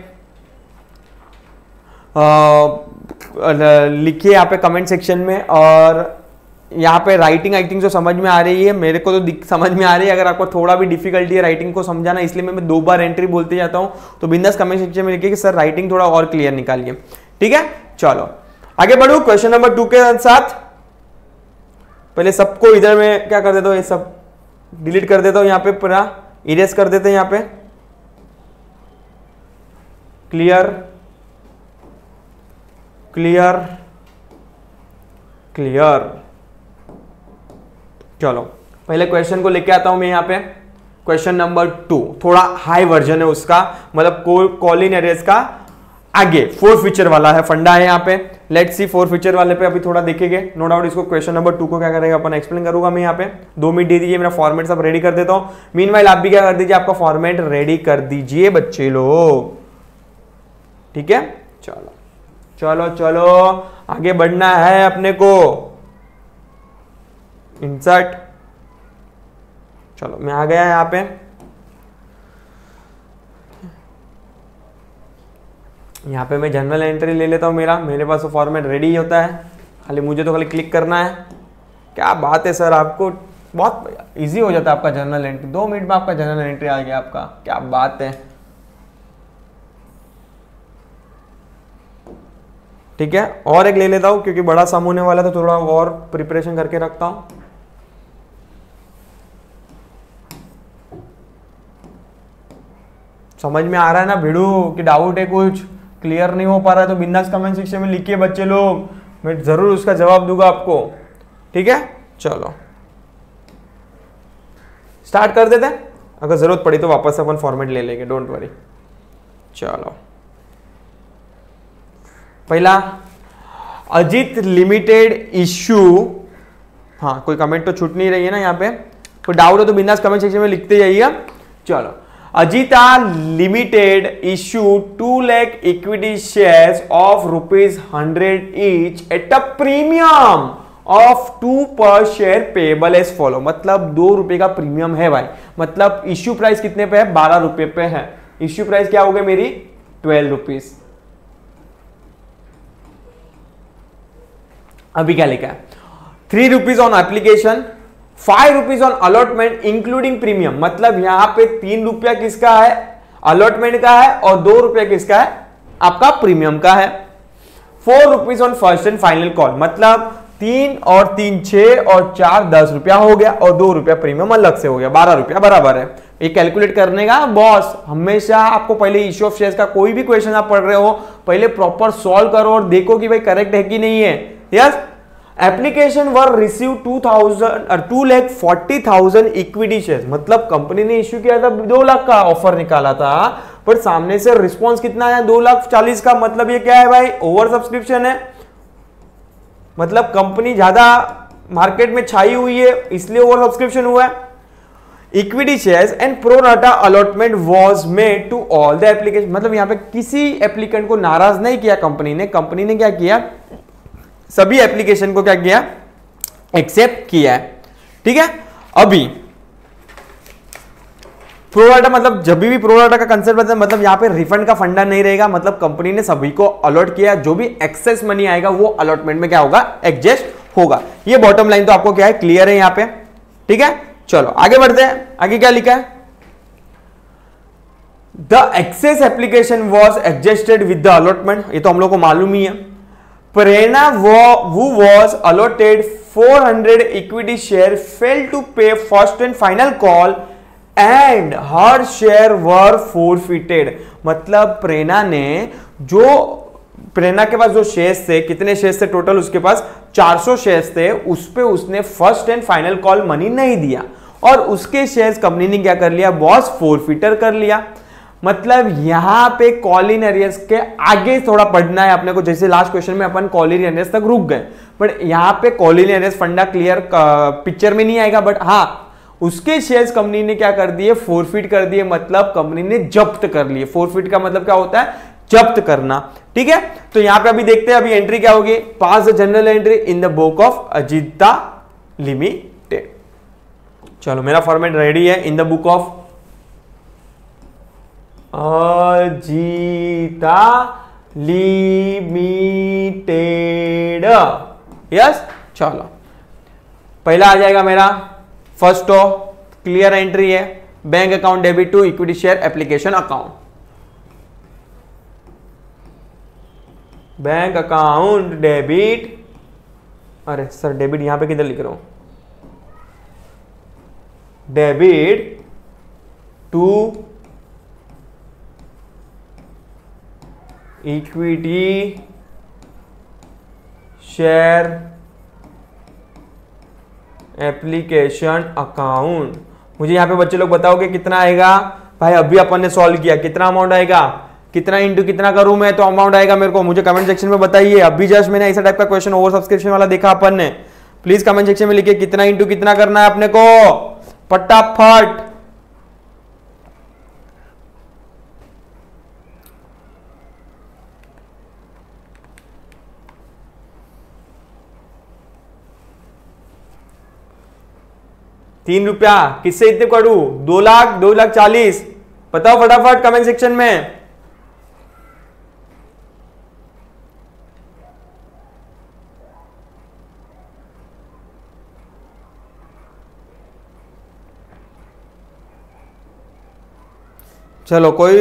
लिखिए यहाँ पे कमेंट सेक्शन में। और यहाँ पे राइटिंग जो समझ में आ रही है, मेरे को तो समझ में आ रही है, अगर आपको थोड़ा भी डिफिकल्टी है राइटिंग को समझाना, इसलिए मैं 2 बार एंट्री बोलते जाता हूँ, तो बिंदास कमेंट सेक्शन में लिखिए कि सर राइटिंग थोड़ा और क्लियर निकालिए। ठीक है, चलो आगे बढ़ो क्वेश्चन नंबर 2 के साथ। पहले सबको इधर में क्या कर देता हूँ, ये सब डिलीट कर देता हूँ, यहाँ पे पूरा इरेज कर देते हैं यहाँ पे। Clear, clear clear. चलो पहले क्वेश्चन को लेके आता हूं मैं यहाँ पे। क्वेश्चन नंबर 2 थोड़ा हाई वर्जन है उसका, मतलब कॉलिन एरेस का आगे 4 फीचर वाला है, फंडा है यहाँ पे। लेट्स सी 4 फीचर वाले पे अभी थोड़ा देखेंगे, नो डाउट। इसको क्वेश्चन नंबर 2 को क्या करेगा अपन एक्सप्लेन करूंगा मैं यहाँ पे। 2 मिनट दे दीजिए, मेरा फॉर्मेट सब रेडी कर देता हूं। मीनवाइल आप भी क्या कर दीजिए, आपका फॉर्मेट रेडी कर दीजिए बच्चे लोग, ठीक है। चलो चलो चलो आगे बढ़ना है अपने को। इंसर्ट, चलो मैं आ गया यहाँ पे। यहाँ पे मैं जनरल एंट्री ले लेता हूँ, मेरे पास फॉर्मेट रेडी होता है, खाली मुझे तो खाली क्लिक करना है। क्या बात है सर, आपको बहुत इजी हो जाता है आपका जनरल एंट्री। 2 मिनट में आपका जनरल एंट्री आ गया आपका, क्या बात है। ठीक है, और एक ले लेता हूँ क्योंकि बड़ा सम होने वाला है, तो थोड़ा और प्रिपरेशन करके रखता हूँ। समझ में आ रहा है ना भिड़ू कि डाउट है, कुछ क्लियर नहीं हो पा रहा है तो बिंदास कमेंट सेक्शन में लिखिए बच्चे लोग, मैं जरूर उसका जवाब दूंगा आपको, ठीक है। चलो स्टार्ट कर देते हैं, अगर जरूरत पड़ी तो वापस अपन फॉर्मेट ले लेंगे, डोंट वरी। चलो पहला अजीत लिमिटेड इश्यू, हाँ कोई कमेंट तो छूट नहीं रही है ना यहाँ पे, कोई डाउट हो तो बिंदास कमेंट सेक्शन में लिखते जाइए। चलो Ajita limited issue 2 lakh equity shares of ₹100 each at a premium of 2 per share payable as follow. मतलब ₹2 का प्रीमियम है भाई, मतलब इश्यू प्राइस कितने पे है, ₹12 पे है। इश्यू प्राइस क्या हो गई मेरी, ₹12। अभी क्या लिखा है, ₹3 on application, ₹5 on allotment including premium. मतलब यहां पे ₹3 किसका है, अलॉटमेंट का है, और ₹2 किसका है, आपका प्रीमियम का है। ₹4 on first and final call, मतलब 3 और 3 6 और 4 ₹10 हो गया, और ₹2 प्रीमियम अलग से हो गया, ₹12 बराबर है। ये कैलकुलेट करने का बॉस, हमेशा आपको पहले इश्यू ऑफ शेयर्स का कोई भी क्वेश्चन आप पढ़ रहे हो पहले प्रॉपर सॉल्व करो और देखो कि भाई करेक्ट है कि नहीं है। Yes, application were receive 2,40,000 equity shares, मतलब कंपनी ने इश्यू किया था 2 लाख का ऑफर निकाला था, पर सामने से रिस्पॉन्स कितना आया 2,40,000 का। मतलब ये क्या है भाई, ओवर सब्सक्रिप्शन है, मतलब कंपनी ज्यादा मार्केट में छाई हुई है इसलिए ओवर सब्सक्रिप्शन हुआ है। Equity shares and pro rata allotment was made to all the application, मतलब यहां पे किसी एप्लीकेंट को नाराज नहीं किया कंपनी ने क्या किया, सभी एप्लीकेशन को क्या किया, एक्सेप्ट किया है, ठीक है। अभी प्रोराटा, मतलब जब भी प्रोराटा का कंसेप्ट बनता है, मतलब यहां पे रिफंड का फंडा नहीं रहेगा, मतलब कंपनी ने सभी को अलॉट किया, जो भी एक्सेस मनी आएगा वो अलॉटमेंट में क्या होगा, एडजस्ट होगा। ये बॉटम लाइन तो आपको क्या है, क्लियर है यहां पे, ठीक है। चलो आगे बढ़ते हैं, आगे क्या लिखा है, the excess application was adjusted with the allotment, ये तो हम लोग को मालूम ही है। प्रेरणा who was allotted 400 equity share failed to pay first and final call and her share were forfeited। मतलब प्रेरणा के पास जो शेयर्स थे, कितने शेयर्स थे टोटल, उसके पास 400 शेयर्स थे, उस पे उसने first and final call money नहीं दिया और उसके शेयर्स कंपनी ने क्या कर लिया बॉस, फोरफिटर कर लिया। मतलब यहां पे कॉलिन एरियर्स के आगे थोड़ा पढ़ना है अपने को, जैसे लास्ट क्वेश्चन में अपन कॉलिन एरियर्स तक रुक गए, बट यहां पे call in arrears funda clear picture में नहीं आएगा, बट हाँ उसके शेयर्स कंपनी ने क्या कर दिए, फोरफिट कर दिए, मतलब कंपनी ने जब्त कर लिए। फोरफिट का मतलब क्या होता है, जब्त करना, ठीक है। तो यहां पे अभी देखते हैं अभी एंट्री क्या होगी, pass the general entry in the book of Ajita limited. चलो मेरा फॉर्मेट रेडी है, in the book of Ajita limited, yes. चलो पहला आ जाएगा मेरा फर्स्ट क्लियर एंट्री है, bank account debit to equity share application account, bank account debit, अरे सर डेबिट यहां पे किधर लिख रहा हूं, debit to equity share application account. मुझे यहाँ पे बच्चे लोग बताओगे कितना आएगा भाई? अभी अपन ने सॉल्व किया, कितना अमाउंट आएगा, कितना इंटू कितना करूं मैं तो अमाउंट आएगा मेरे को? मुझे कमेंट सेक्शन में बताइए। अभी जस्ट मैंने ऐसा टाइप का क्वेश्चन ओवर सब्सक्रिप्शन वाला देखा अपन ने। प्लीज कमेंट सेक्शन में लिखिए कितना इंटू कितना करना है अपने को, फटाफट। ₹3 किससे इतने करूं? 2 लाख, 2,40,000। बताओ फटाफट कमेंट सेक्शन में। चलो कोई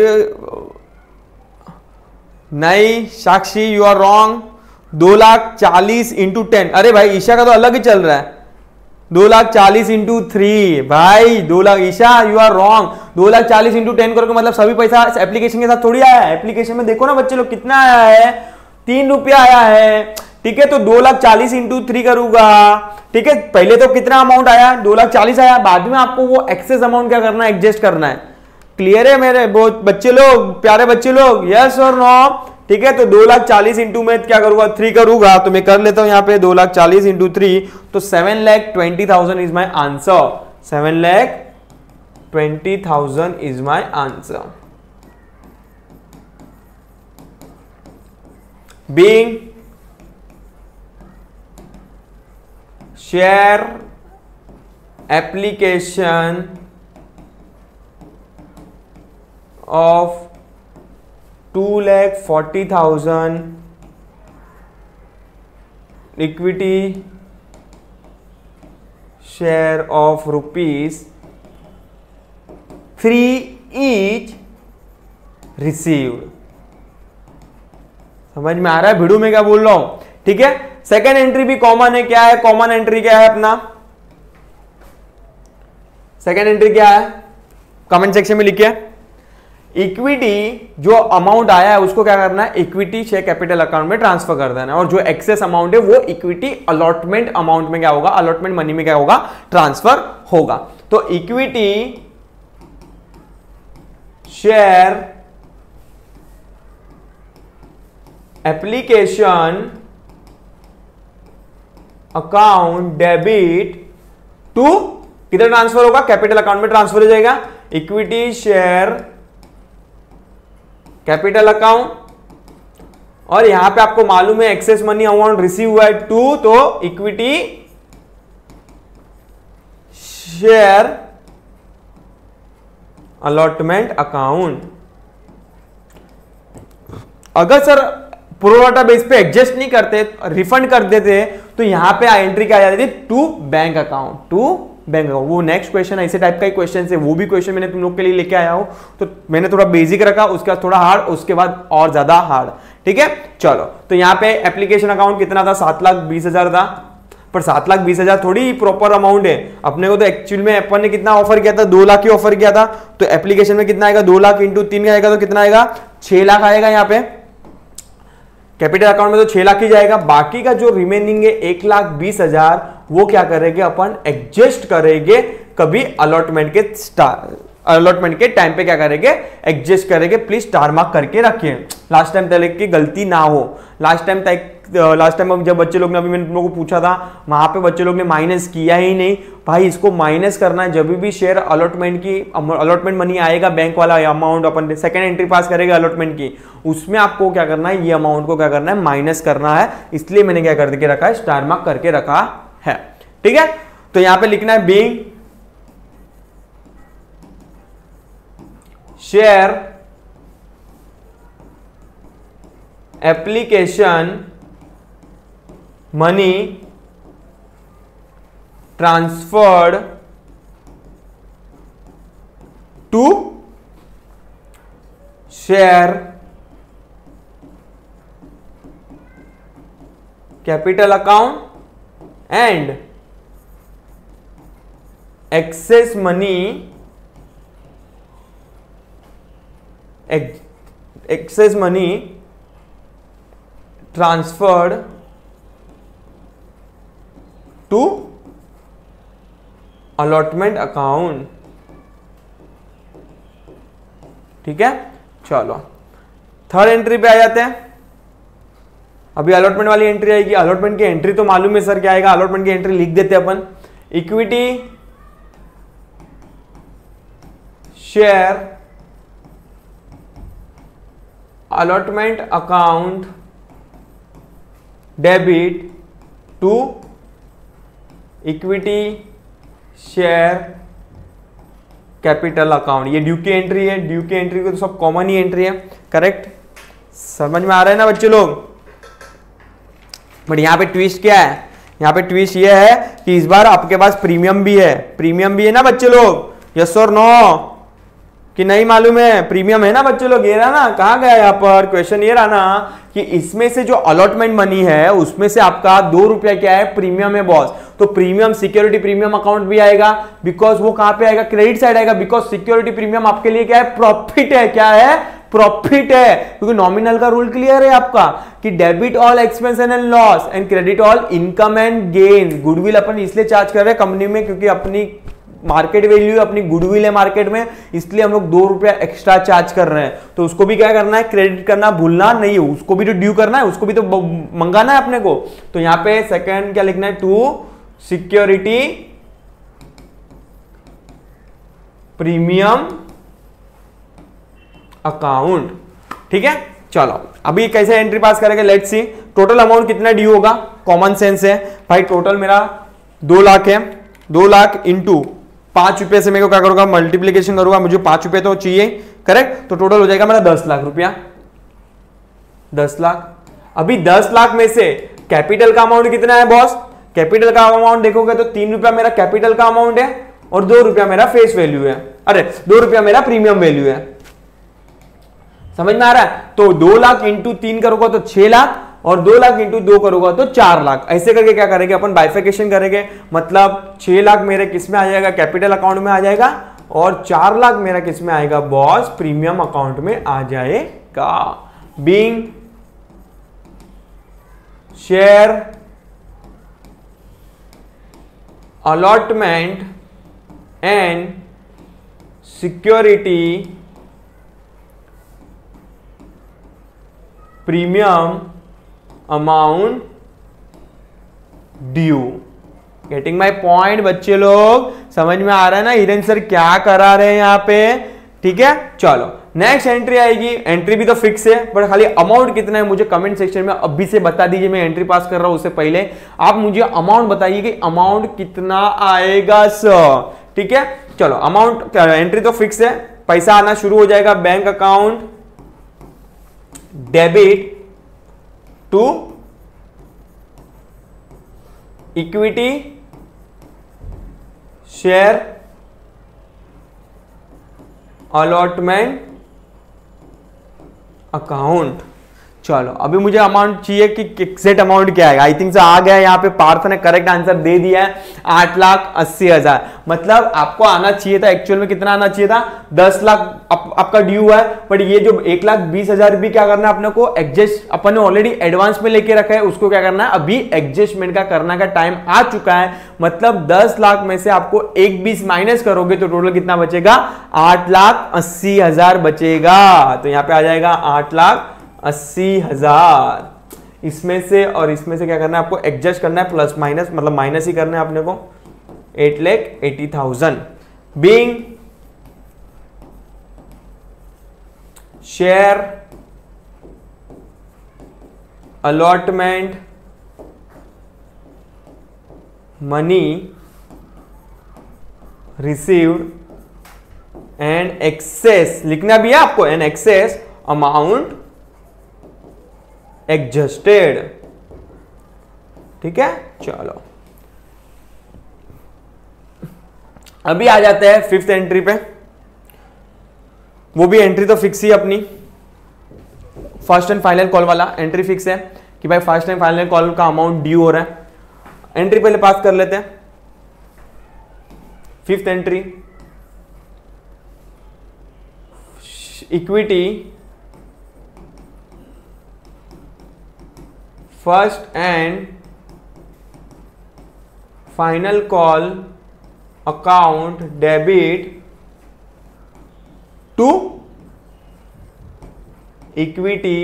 नहीं, Sakshi you are wrong. 2,40,000 into 10। अरे भाई ईशा का तो अलग ही चल रहा है। 2,40,000 इंटू 3 भाई 2 लाख। Isha you are wrong. 2,40,000 into 10 करोगे मतलब सभी पैसा एप्लीकेशन के साथ थोड़ी आया है। एप्लीकेशन में देखो ना बच्चे लोग कितना आया है, ₹3 आया है। ठीक है, तो 2,40,000 इंटू 3 करूंगा। ठीक है, पहले तो कितना अमाउंट आया? 2,40,000 आया। बाद में आपको वो एक्सेस अमाउंट क्या करना है? एडजस्ट करना है। क्लियर है मेरे बहुत बच्चे लोग, प्यारे बच्चे लोग? यस और नो? ठीक है, तो 2,40,000 इंटू में क्या करूंगा? 3 करूंगा। तो मैं कर लेता हूं यहां पे 2,40,000 इंटू 3, तो 7,20,000 is my answer. 7,20,000 is my answer. Being share application of 2,40,000 equity share of ₹3 each received। समझ में आ रहा है भिड़ू में क्या बोल रहा हूं? ठीक है, सेकेंड एंट्री भी कॉमन है। क्या है कॉमन एंट्री? क्या है अपना सेकेंड एंट्री? क्या है कमेंट सेक्शन में लिखिए। इक्विटी जो अमाउंट आया है उसको क्या करना है? इक्विटी शेयर कैपिटल अकाउंट में ट्रांसफर कर देना है। और जो एक्सेस अमाउंट है वो इक्विटी अलॉटमेंट अमाउंट में क्या होगा? अलॉटमेंट मनी में क्या होगा? ट्रांसफर होगा। तो equity share application account debit to किधर ट्रांसफर होगा? कैपिटल अकाउंट में ट्रांसफर हो जाएगा। इक्विटी शेयर कैपिटल अकाउंट, और यहां पे आपको मालूम है एक्सेस मनी अमाउंट रिसीव हुआ है 2, तो इक्विटी शेयर अलॉटमेंट अकाउंट। अगर सर प्रोराटा बेस पे एडजस्ट नहीं करते, रिफंड कर देते, तो यहां पे एंट्री क्या आ जाती थी? To bank account, to bank account. वो नेक्स्ट क्वेश्चन ऐसे टाइप का ही क्वेश्चन है, वो भी क्वेश्चन मैंने तुम लोग के लिए लेके आया हूं। तो मैंने थोड़ा बेसिक रखा, उसके बाद थोड़ा हार्ड, उसके बाद और ज्यादा हार्ड। ठीक है, चलो तो यहाँ पे एप्लीकेशन अकाउंट कितना था? 7,20,000 था। पर 7,20,000 थोड़ी प्रॉपर अमाउंट है। अपने को तो एक्चुअल में अपन ने कितना ऑफर किया था? 2 लाख ही ऑफर किया था। तो एप्लीकेशन में कितना आएगा? 2 लाख इंटू 3 आएगा तो कितना आएगा? 6 लाख आएगा। यहाँ पे कैपिटल अकाउंट में तो 6 लाख ही जाएगा। बाकी का जो रिमेनिंग है 1,20,000 वो क्या करेंगे अपन? एडजस्ट करेंगे कभी अलॉटमेंट के टाइम पे क्या करेंगे? एडजस्ट करेंगे। प्लीज स्टार मार्क करके रखिए, लास्ट टाइम तक की गलती ना हो। लास्ट टाइम जब बच्चे लोग ने, अभी मैंने तुम लोगों को पूछा था, वहां पे बच्चे लोग ने माइनस किया ही नहीं। भाई इसको माइनस करना है। जब भी शेयर अलॉटमेंट मनी आएगा, बैंक वाला अमाउंट अपन सेकेंड एंट्री पास करेगा अलॉटमेंट की, उसमें आपको क्या करना है? ये अमाउंट को क्या करना है? माइनस करना है। इसलिए मैंने क्या करके रखा है? स्टार मार्क करके रखा है। ठीक है, तो यहां पे लिखना है being share application money transferred to share capital account and excess money transferred to allotment account. ठीक है, चलो थर्ड एंट्री पे आ जाते हैं। अभी अलॉटमेंट वाली एंट्री आएगी। अलॉटमेंट की एंट्री तो मालूम है सर क्या आएगा, अलॉटमेंट की एंट्री लिख देते हैं अपन। Equity share allotment account debit to equity share capital account. ये ड्यू की एंट्री है, ड्यू की एंट्री को तो सब कॉमन ही एंट्री है, करेक्ट। समझ में आ रहा है ना बच्चे लोग। बट यहां पे ट्विस्ट क्या है, यहां पे ट्विस्ट ये है कि इस बार आपके पास प्रीमियम भी है, प्रीमियम भी है ना बच्चे लोग, यस और नो कि नहीं मालूम है, प्रीमियम है ना बच्चे लोग। ये रहा ना, कहां गया यहां पर क्वेश्चन, ये रहा ना कि इसमें से जो अलॉटमेंट मनी है उसमें से आपका 2 रुपया क्या है, प्रीमियम है बॉस। तो प्रीमियम सिक्योरिटी प्रीमियम अकाउंट भी आएगा, बिकॉज वो कहां पे आएगा, क्रेडिट साइड आएगा, बिकॉज सिक्योरिटी प्रीमियम आपके लिए क्या है, प्रॉफिट है। क्या है, प्रॉफिट है, क्योंकि नॉमिनल का रूल क्लियर है आपका कि debit all expense and loss and credit all income and gain. Goodwill अपन इसलिए चार्ज कर रहे हैं कंपनी में क्योंकि अपनी मार्केट वैल्यू, अपनी गुडविल है मार्केट में, इसलिए हम लोग 2 रुपया एक्स्ट्रा चार्ज कर रहे हैं। तो उसको भी क्या करना है, क्रेडिट करना भूलना नहीं है, उसको भी तो ड्यू करना है, उसको भी तो मंगाना है अपने को। तो यहां पे सेकंड क्या लिखना है, टू सिक्योरिटी प्रीमियम अकाउंट। ठीक है, चलो अभी कैसे एंट्री पास करेंगे, लेट्स सी। टोटल अमाउंट कितना ड्यू होगा, कॉमन सेंस है भाई। टोटल मेरा 2 लाख है, 2 लाख इंटू 5 रुपए से मेरे को क्या करूंगा, मल्टीप्लीकेशन करूंगा, मुझे 5 रुपए तो चाहिए, करेक्ट। तो टोटल हो जाएगा मेरा 10 लाख रुपया, 10 लाख। अभी 10 लाख में से कैपिटल का अमाउंट कितना है बॉस, कैपिटल का अमाउंट देखोगे तो 3 रुपया मेरा कैपिटल का अमाउंट है और 2 रुपया मेरा फेस वैल्यू है, अरे 2 रुपया मेरा प्रीमियम वैल्यू है। समझ में आ रहा है। तो 2 लाख इंटू 3 करोगे तो 6 लाख और 2 लाख इंटू 2 करोगे तो 4 लाख। ऐसे करके क्या करेंगे अपन, बाइफिकेशन करेंगे, मतलब 6 लाख मेरे किस में आ जाएगा, कैपिटल अकाउंट में आ जाएगा, और 4 लाख मेरा किस में आएगा बॉस, प्रीमियम अकाउंट में आ जाएगा। Being share allotment and security premium amount due. Getting my point बच्चे लोग, समझ में आ रहा है ना हिरेन सर क्या करा रहे हैं यहां पे। ठीक है, चलो नेक्स्ट एंट्री आएगी। एंट्री भी तो फिक्स है, बट खाली अमाउंट कितना है मुझे कमेंट सेक्शन में अभी से बता दीजिए। मैं एंट्री पास कर रहा हूं उससे पहले आप मुझे अमाउंट बताइए कि अमाउंट कितना आएगा सर। ठीक है, चलो अमाउंट, एंट्री तो फिक्स है, पैसा आना शुरू हो जाएगा। Bank account debit to equity share allotment account. चलो अभी मुझे अमाउंट चाहिए कि एग्जैक्ट अमाउंट क्या है। आई थिंक से आ गया यहाँ पे, पार्थ ने करेक्ट आंसर दे दिया है, 8,80,000। मतलब आपको आना चाहिए था, एक्चुअल में कितना आना चाहिए था, 10 लाख आपका ड्यू है। बट ये जो 1,20,000 भी क्या करना है अपने को, एडजस्ट, अपन ने ऑलरेडी एडवांस में लेके रखा है, उसको क्या करना है, अभी एडजस्टमेंट का करने का टाइम आ चुका है। मतलब 10 लाख में से आपको 1,20 माइनस करोगे तो टोटल कितना बचेगा, 8,80,000 बचेगा। तो यहां पे आ जाएगा 8,80,000। इसमें से और इसमें से क्या करना है आपको, एडजस्ट करना है, प्लस माइनस, मतलब माइनस ही करना है अपने को। 8,80,000 being share allotment money received and excess, लिखना भी है आपको, एंड एक्सेस अमाउंट एडजस्टेड। ठीक है, चलो अभी आ जाते हैं 5th एंट्री पे। वो भी एंट्री तो फिक्स ही अपनी, फर्स्ट एंड फाइनल कॉल वाला एंट्री फिक्स है कि भाई फर्स्ट एंड फाइनल कॉल का अमाउंट ड्यू हो रहा है। एंट्री पहले पास कर लेते हैं। 5th entry, equity first and final call account debit to equity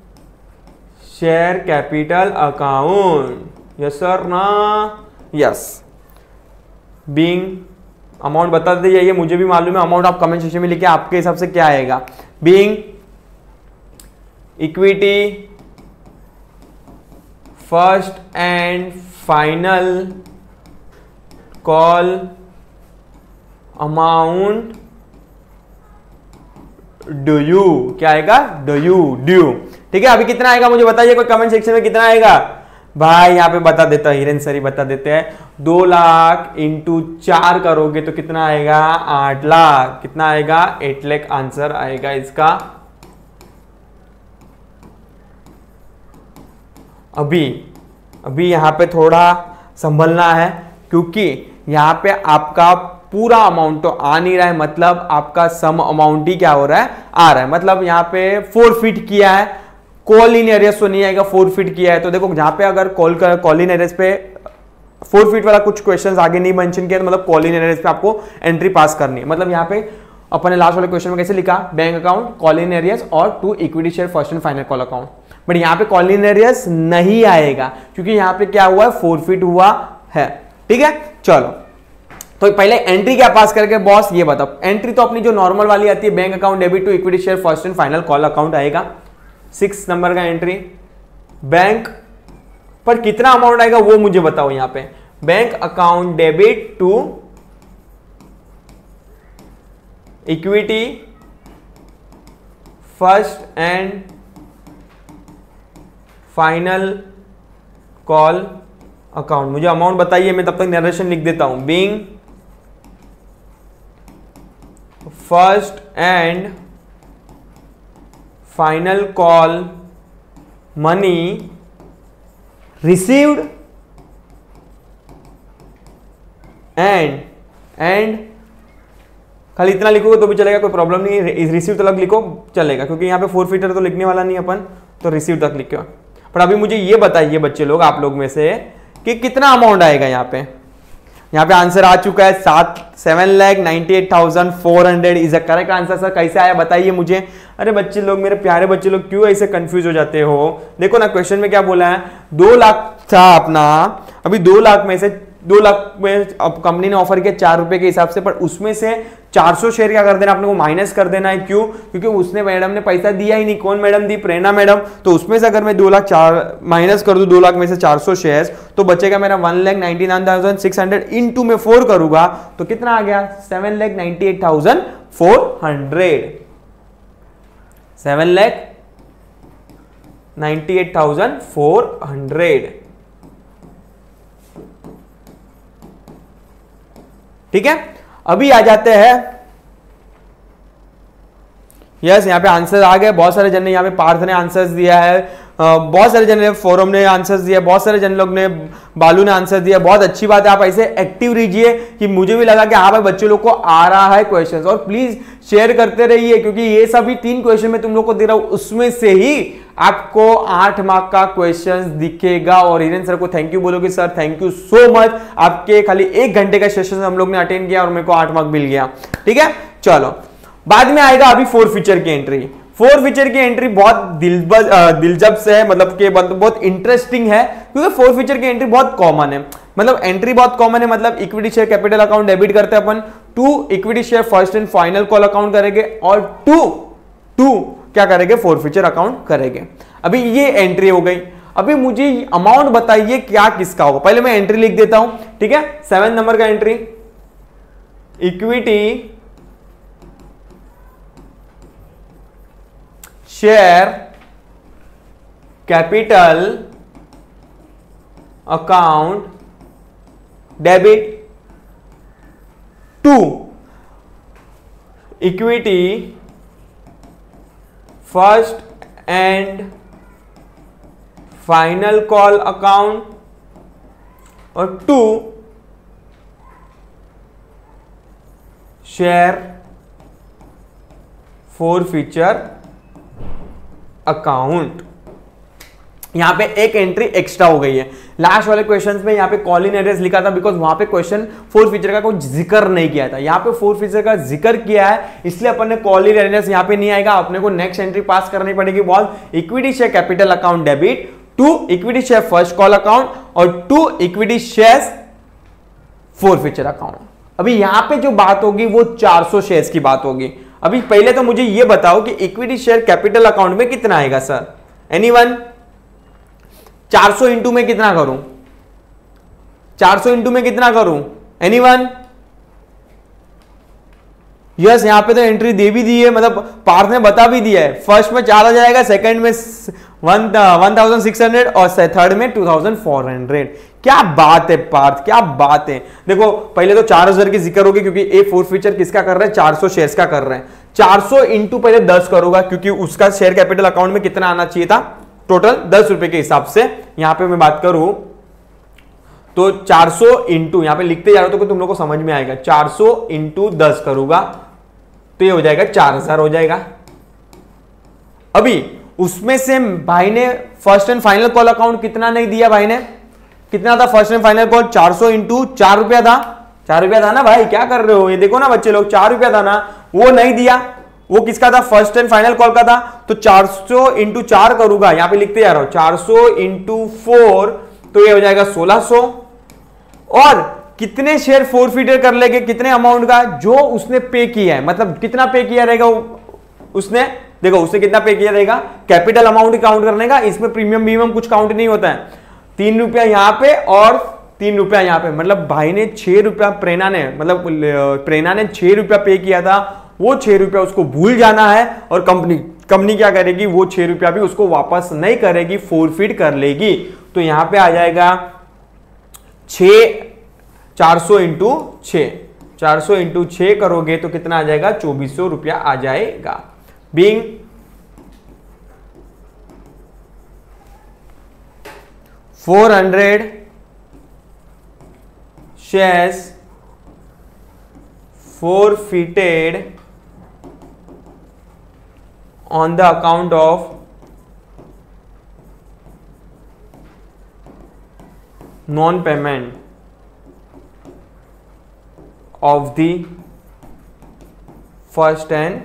share capital account. Yes sir ना? यस। बीइंग अमाउंट बता दीजिए, ये मुझे भी मालूम है, अमाउंट आप कमेंट सेक्शन में लिखिए आपके हिसाब से क्या आएगा। Being equity first and final call amount due, क्या आएगा? Due, due. ठीक है, अभी कितना आएगा मुझे बताइए कोई कमेंट सेक्शन में, कितना आएगा भाई? यहां पे बता देता हूं, हिरेन सर बता देते हैं। 2 लाख इंटू 4 करोगे तो कितना आएगा? 8 लाख। कितना आएगा? 8 लाख आंसर आएगा इसका। अभी यहां पे थोड़ा संभलना है, क्योंकि यहां पे आपका पूरा अमाउंट तो आ नहीं रहा है, मतलब आपका सम अमाउंट ही क्या हो रहा है? आ रहा है। मतलब यहां पे फोरफिट किया है, कॉल इन एरियस तो नहीं आएगा, फोरफिट किया है। तो देखो जहां पे अगर कॉल इन एरियस पे फोरफिट वाला कुछ क्वेश्चंस आगे नहीं मेंशन किया, मतलब कॉल इन एरियस पे आपको एंट्री पास करनी है। मतलब यहां पे अपन ने लास्ट वाले क्वेश्चन में कैसे लिखा? Bank account, call in arrears और to equity share first and final call account. But यहां पे कॉल इन एरियस नहीं आएगा, क्योंकि यहां पे क्या हुआ है? फोरफिट हुआ है। ठीक है, चलो तो पहले एंट्री क्या पास करके बॉस ये बताओ। एंट्री तो अपनी जो नॉर्मल वाली आती है, bank account debit to equity share first and final call account आएगा। 6 नंबर का एंट्री। बैंक पर कितना अमाउंट आएगा वो मुझे बताओ। यहां पे bank account debit to equity first and final call account. मुझे अमाउंट बताइए, मैं तब तक नरेशन लिख देता हूं। Being first and final call money received and खाली इतना लिखोगे तो भी चलेगा, कोई प्रॉब्लम नहीं है। रिसीव तक लिखो चलेगा, क्योंकि यहां पे फोरफिटर तो लिखने वाला नहीं अपन, तो रिसीव तक लिखो। पर अभी मुझे ये बताइए बच्चे लोग, आप लोग में से, कि कितना अमाउंट आएगा यहाँ पे आंसर आ चुका है 7,98,400 is a correct answer. Sir कैसे आया बताइए मुझे। अरे बच्चे लोग, मेरे प्यारे बच्चे लोग, क्यों ऐसे कंफ्यूज हो जाते हो? देखो ना क्वेश्चन में क्या बोला है, 2 लाख था अपना। अभी 2 लाख में से 2 लाख में अब कंपनी ने ऑफर किया 4 रुपए के हिसाब से, पर उसमें से 400 शेयर क्या कर देना अपने को? माइनस कर देना है। क्यों? क्योंकि उसने मैडम ने पैसा दिया ही नहीं। कौन मैडम दी? प्रेरणा मैडम। तो उसमें से अगर मैं 2 लाख 4 माइनस कर दूं 2 लाख में से 400 शेयर्स, तो बचेगा मेरा 1,99,600 इंटू में 4 करूंगा तो कितना आ गया? 7,98,400। 7,98,400। ठीक है, अभी आ जाते हैं। यस, यहाँ पे आंसर आ गए। बहुत सारे जन ने यहाँ पे पार्थ ने आंसर्स दिया है, बहुत सारे जन ने फोरम ने आंसर्स दिया, बहुत सारे जन लोग ने, बालू ने आंसर दिया। बहुत अच्छी बात है, आप ऐसे एक्टिव रहिए कि मुझे भी लगा कि हाँ भाई बच्चे लोग को आ रहा है क्वेश्चंस। और प्लीज शेयर करते रहिए, क्योंकि ये सभी 3 क्वेश्चन में तुम लोग को दे रहा हूं, उसमें से ही आपको 8 मार्क का क्वेश्चंस दिखेगा। और हिरेन सर को थैंक यू बोलोगे। Sir thank you so much, आपके खाली 1 घंटे का सेशन हम लोग ने अटेंड किया और मेरे को 8 मार्क मिल गया। ठीक है, चलो बाद में आएगा अभी 4 फीचर की एंट्री। 4 फीचर की एंट्री बहुत दिलचस्प है, मतलब कि बहुत इंटरेस्टिंग है, क्योंकि 4 फीचर की एंट्री बहुत कॉमन है। मतलब एंट्री बहुत कॉमन है, मतलब equity share capital account debit करते हैं अपन, 2 equity share first and final call account करेंगे, और 2 क्या करेंगे? 4 फीचर अकाउंट करेंगे। अभी ये एंट्री हो गई। अभी मुझे अमाउंट बताइए क्या किसका होगा। पहले मैं एंट्री लिख देता हूं। ठीक है, 7 नंबर का entry, equity share capital account debit to equity first and final call account, और 2 शेयर फोर फीचर अकाउंट। यहाँ पे एक एंट्री एक्स्ट्रा हो गई है। लास्ट वाले क्वेश्चंस में यहाँ पे कॉल इन एरियर्स लिखा था बिकॉज वहां पे क्वेश्चन फोर्थ फीचर का कोई जिक्र नहीं किया था। यहाँ पे फोर्थ फीचर का जिक्र किया है, इसलिए अपन ने कॉल इन एरियर्स यहाँ पे नहीं आएगा। अपने को नेक्स्ट एंट्री पास करनी पड़ेगी। बॉल equity share capital account debit to equity share first call account और to equity share forfeiture account. अभी यहां पे जो बात होगी वो 400 शेयर्स की बात होगी। अभी पहले तो मुझे ये बताओ कि इक्विटी शेयर कैपिटल अकाउंट में कितना आएगा सर? एनीवन? 400 इंटू में कितना करूं? 400 इंटू में कितना करूं? एनीवन? यस, यहां पे तो एंट्री दे भी दी है, मतलब पार्थ ने बता भी दिया है। फर्स्ट में 4000 आएगा, सेकंड में 1600 और थर्ड में 2400। क्या बात है पार्थ, क्या बात है। देखो पहले तो 4000 की जिक्र होगी क्योंकि ए फोर्थ फीचर किसका कर रहे हैं? 400 शेयर्स का कर रहे हैं। 400 इंटू पहले 10 करूंगा क्योंकि उसका शेयर कैपिटल अकाउंट में कितना आना चाहिए था? टोटल 10 रुपए के हिसाब से यहां पे मैं बात करूं तो 400 इंटू, यहां पे लिखते जा रहा हूं तो तुम लोग को समझ में आएगा। 400 इंटू 10 करूंगा तो ये हो जाएगा 4000 हो जाएगा। अभी उसमें से भाई ने first and final call account कितना नहीं दिया? भाई ने कितना था first and final call? 400 into 4 रुपया था। 4 रुपया था ना भाई, क्या कर रहे हो? ये देखो ना बच्चे लोग, 4 रुपया था ना, वो नहीं दिया। वो किसका था? फर्स्ट एंड फाइनल कॉल का था। तो 400 इंटू 4 करूंगा, यहां पे लिखते जा रहा हूं 400 इंटू 4 तो ये हो जाएगा 1600। और कितने शेयर फोरफीटर कर लेंगे? कितने अमाउंट का? जो उसने पे किया है, मतलब कितना पे किया रहेगा उसने? देखो उसने कितना पे किया रहेगा, कैपिटल अमाउंट काउंट करने का। इसमें प्रीमियम बीमियम कुछ काउंट नहीं होता है। 3 रुपया यहां पे और 3 रुपया यहां पे, मतलब भाई ने 6 रुपया प्रेरणा ने 6 रुपया पे किया था। वो 6 रुपया उसको भूल जाना है और कंपनी क्या करेगी? वो 6 रुपया भी उसको वापस नहीं करेगी, फोरफीट कर लेगी। तो यहां पे आ जाएगा 400 इंटू 6, 400 इंटू 6 करोगे तो कितना आ जाएगा? 2400 रुपया आ जाएगा। Being 400 shares forfeited on the account of non-payment of the first and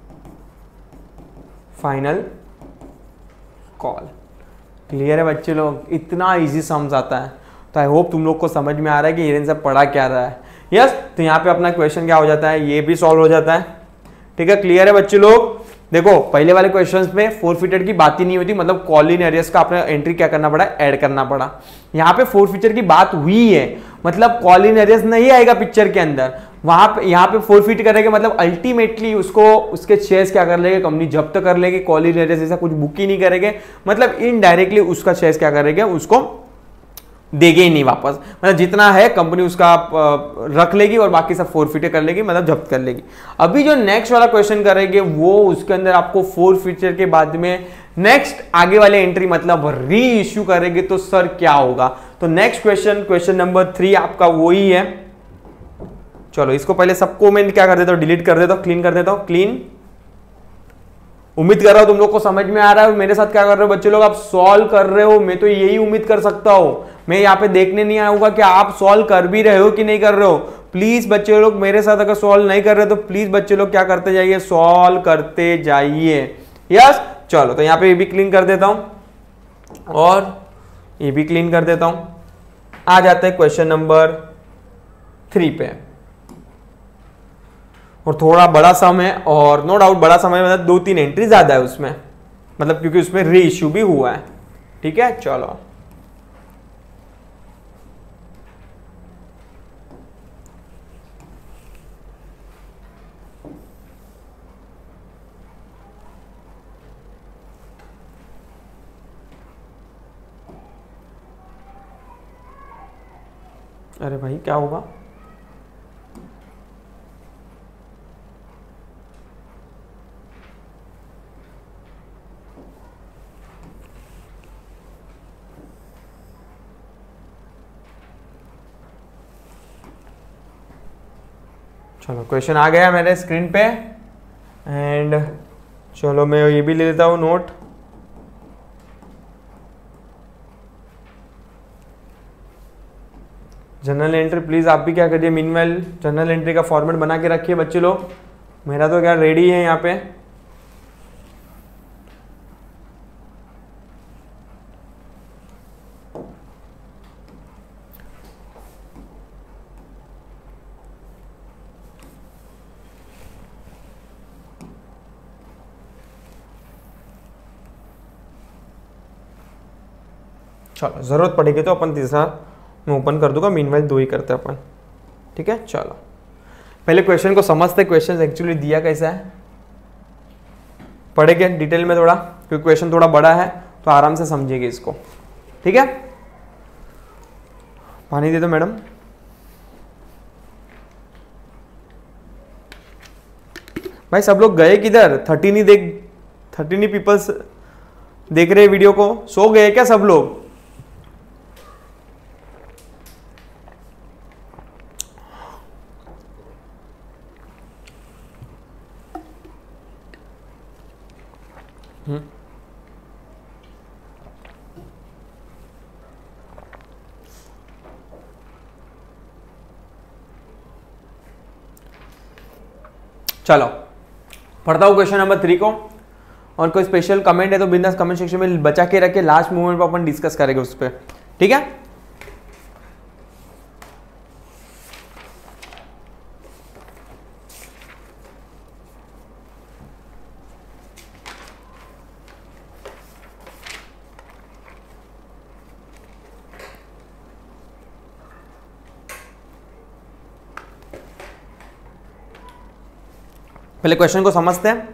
final call। Clear है बच्चे लोग? इतना इजी समझ आता है। तो आई होप तुम लोग को समझ में आ रहा है कि हिरेन से पढ़ा क्या रहा है। यस, तो यहाँ पे अपना क्वेश्चन क्या हो जाता है? ये भी सॉल्व हो जाता है। ठीक है, क्लियर है बच्चे लोग? देखो पहले वाले क्वेश्चंस में फोरफीटर की बात ही नहीं होती, मतलब कॉल इन एरियर्स का अपना एंट्री क्या करना पड़ा? ऐड करना पड़ा। यहाँ पे फोरफीटर की बात हुई है, मतलब कॉल इन एरियर्स नहीं आएगा पिक्चर के अंदर। वहां पे यहाँ पे फोरफीट करेंगे, मतलब अल्टीमेटली उसको उसके शेयर्स क्या कर लेंगे? कंपनी जब्त कर लेगी। कॉल इन एरियर्स ऐसा कुछ बुक ही नहीं करेंगे, मतलब इनडायरेक्टली उसका शेयर्स क्या करेंगे? उसको देंगे ही नहीं वापस। मतलब जितना है कंपनी उसका रख लेगी और बाकी सब फोरफीट कर लेगी, मतलब जब्त कर लेगी। अभी जो नेक्स्ट वाला क्वेश्चन करेंगे वो उसके अंदर आपको फोरफीचर के बाद में नेक्स्ट आगे वाले एंट्री मतलब री इश्यू करेंगे तो सर क्या होगा? तो नेक्स्ट क्वेश्चन नंबर 3 आपका वही है। चलो इसको पहले सबको मैं क्या कर देता हूं? डिलीट कर देता हूं, क्लीन कर देता हूं, क्लीन। उम्मीद कर रहा हूं तुम लोग को समझ में आ रहा है। मेरे साथ क्या कर रहे हो बच्चे लोग? आप सॉल्व कर रहे हो। मैं तो यही उम्मीद कर सकता हूं। मैं यहाँ पे देखने नहीं आऊंगा कि आप सॉल्व कर भी रहे हो कि नहीं कर रहे हो। प्लीज बच्चे लोग मेरे साथ अगर सॉल्व नहीं कर रहे तो प्लीज बच्चे लोग क्या करते जाइए? सॉल्व करते जाइए। यस, चलो तो यहाँ पे ये भी क्लीन कर देता हूं और ये भी क्लीन कर देता हूं। आ जाते हैं क्वेश्चन नंबर 3 पे। और थोड़ा बड़ा सम है, और नो डाउट बड़ा सम है, मतलब 2-3 एंट्री ज्यादा है उसमें, मतलब क्योंकि उसमें री इश्यू भी हुआ है। ठीक है, चलो अरे भाई क्या होगा? चलो क्वेश्चन आ गया मेरे स्क्रीन पे एंड चलो मैं ये भी ले लेता हूँ नोट। जनरल एंट्री प्लीज आप भी क्या करिए, मीनवाइल जनरल एंट्री का फॉर्मेट बना के रखिए बच्चे लोग। मेरा तो क्या रेडी है यहाँ पे। चलो जरूरत पड़ेगी तो अपन तीसरा मैं ओपन कर दूंगा, मीनवाइल 2 ही करते हैं अपन, ठीक है। चलो पहले क्वेश्चन को समझते, क्वेश्चन एक्चुअली दिया कैसा है, पढ़ेंगे डिटेल में थोड़ा, क्योंकि क्वेश्चन थोड़ा बड़ा है तो आराम से समझिएगा इसको, ठीक है। पानी दे दो मैडम। भाई सब लोग गए किधर? 13 पीपल्स देख रहे वीडियो को, सो गए क्या सब लोग? चलो पढ़ता हूँ क्वेश्चन नंबर 3 को, और कोई स्पेशल कमेंट है तो बिंदास कमेंट सेक्शन में बचा के रखे, लास्ट मोमेंट पर अपन डिस्कस करेंगे उस पर, ठीक है। पहले क्वेश्चन को समझते हैं।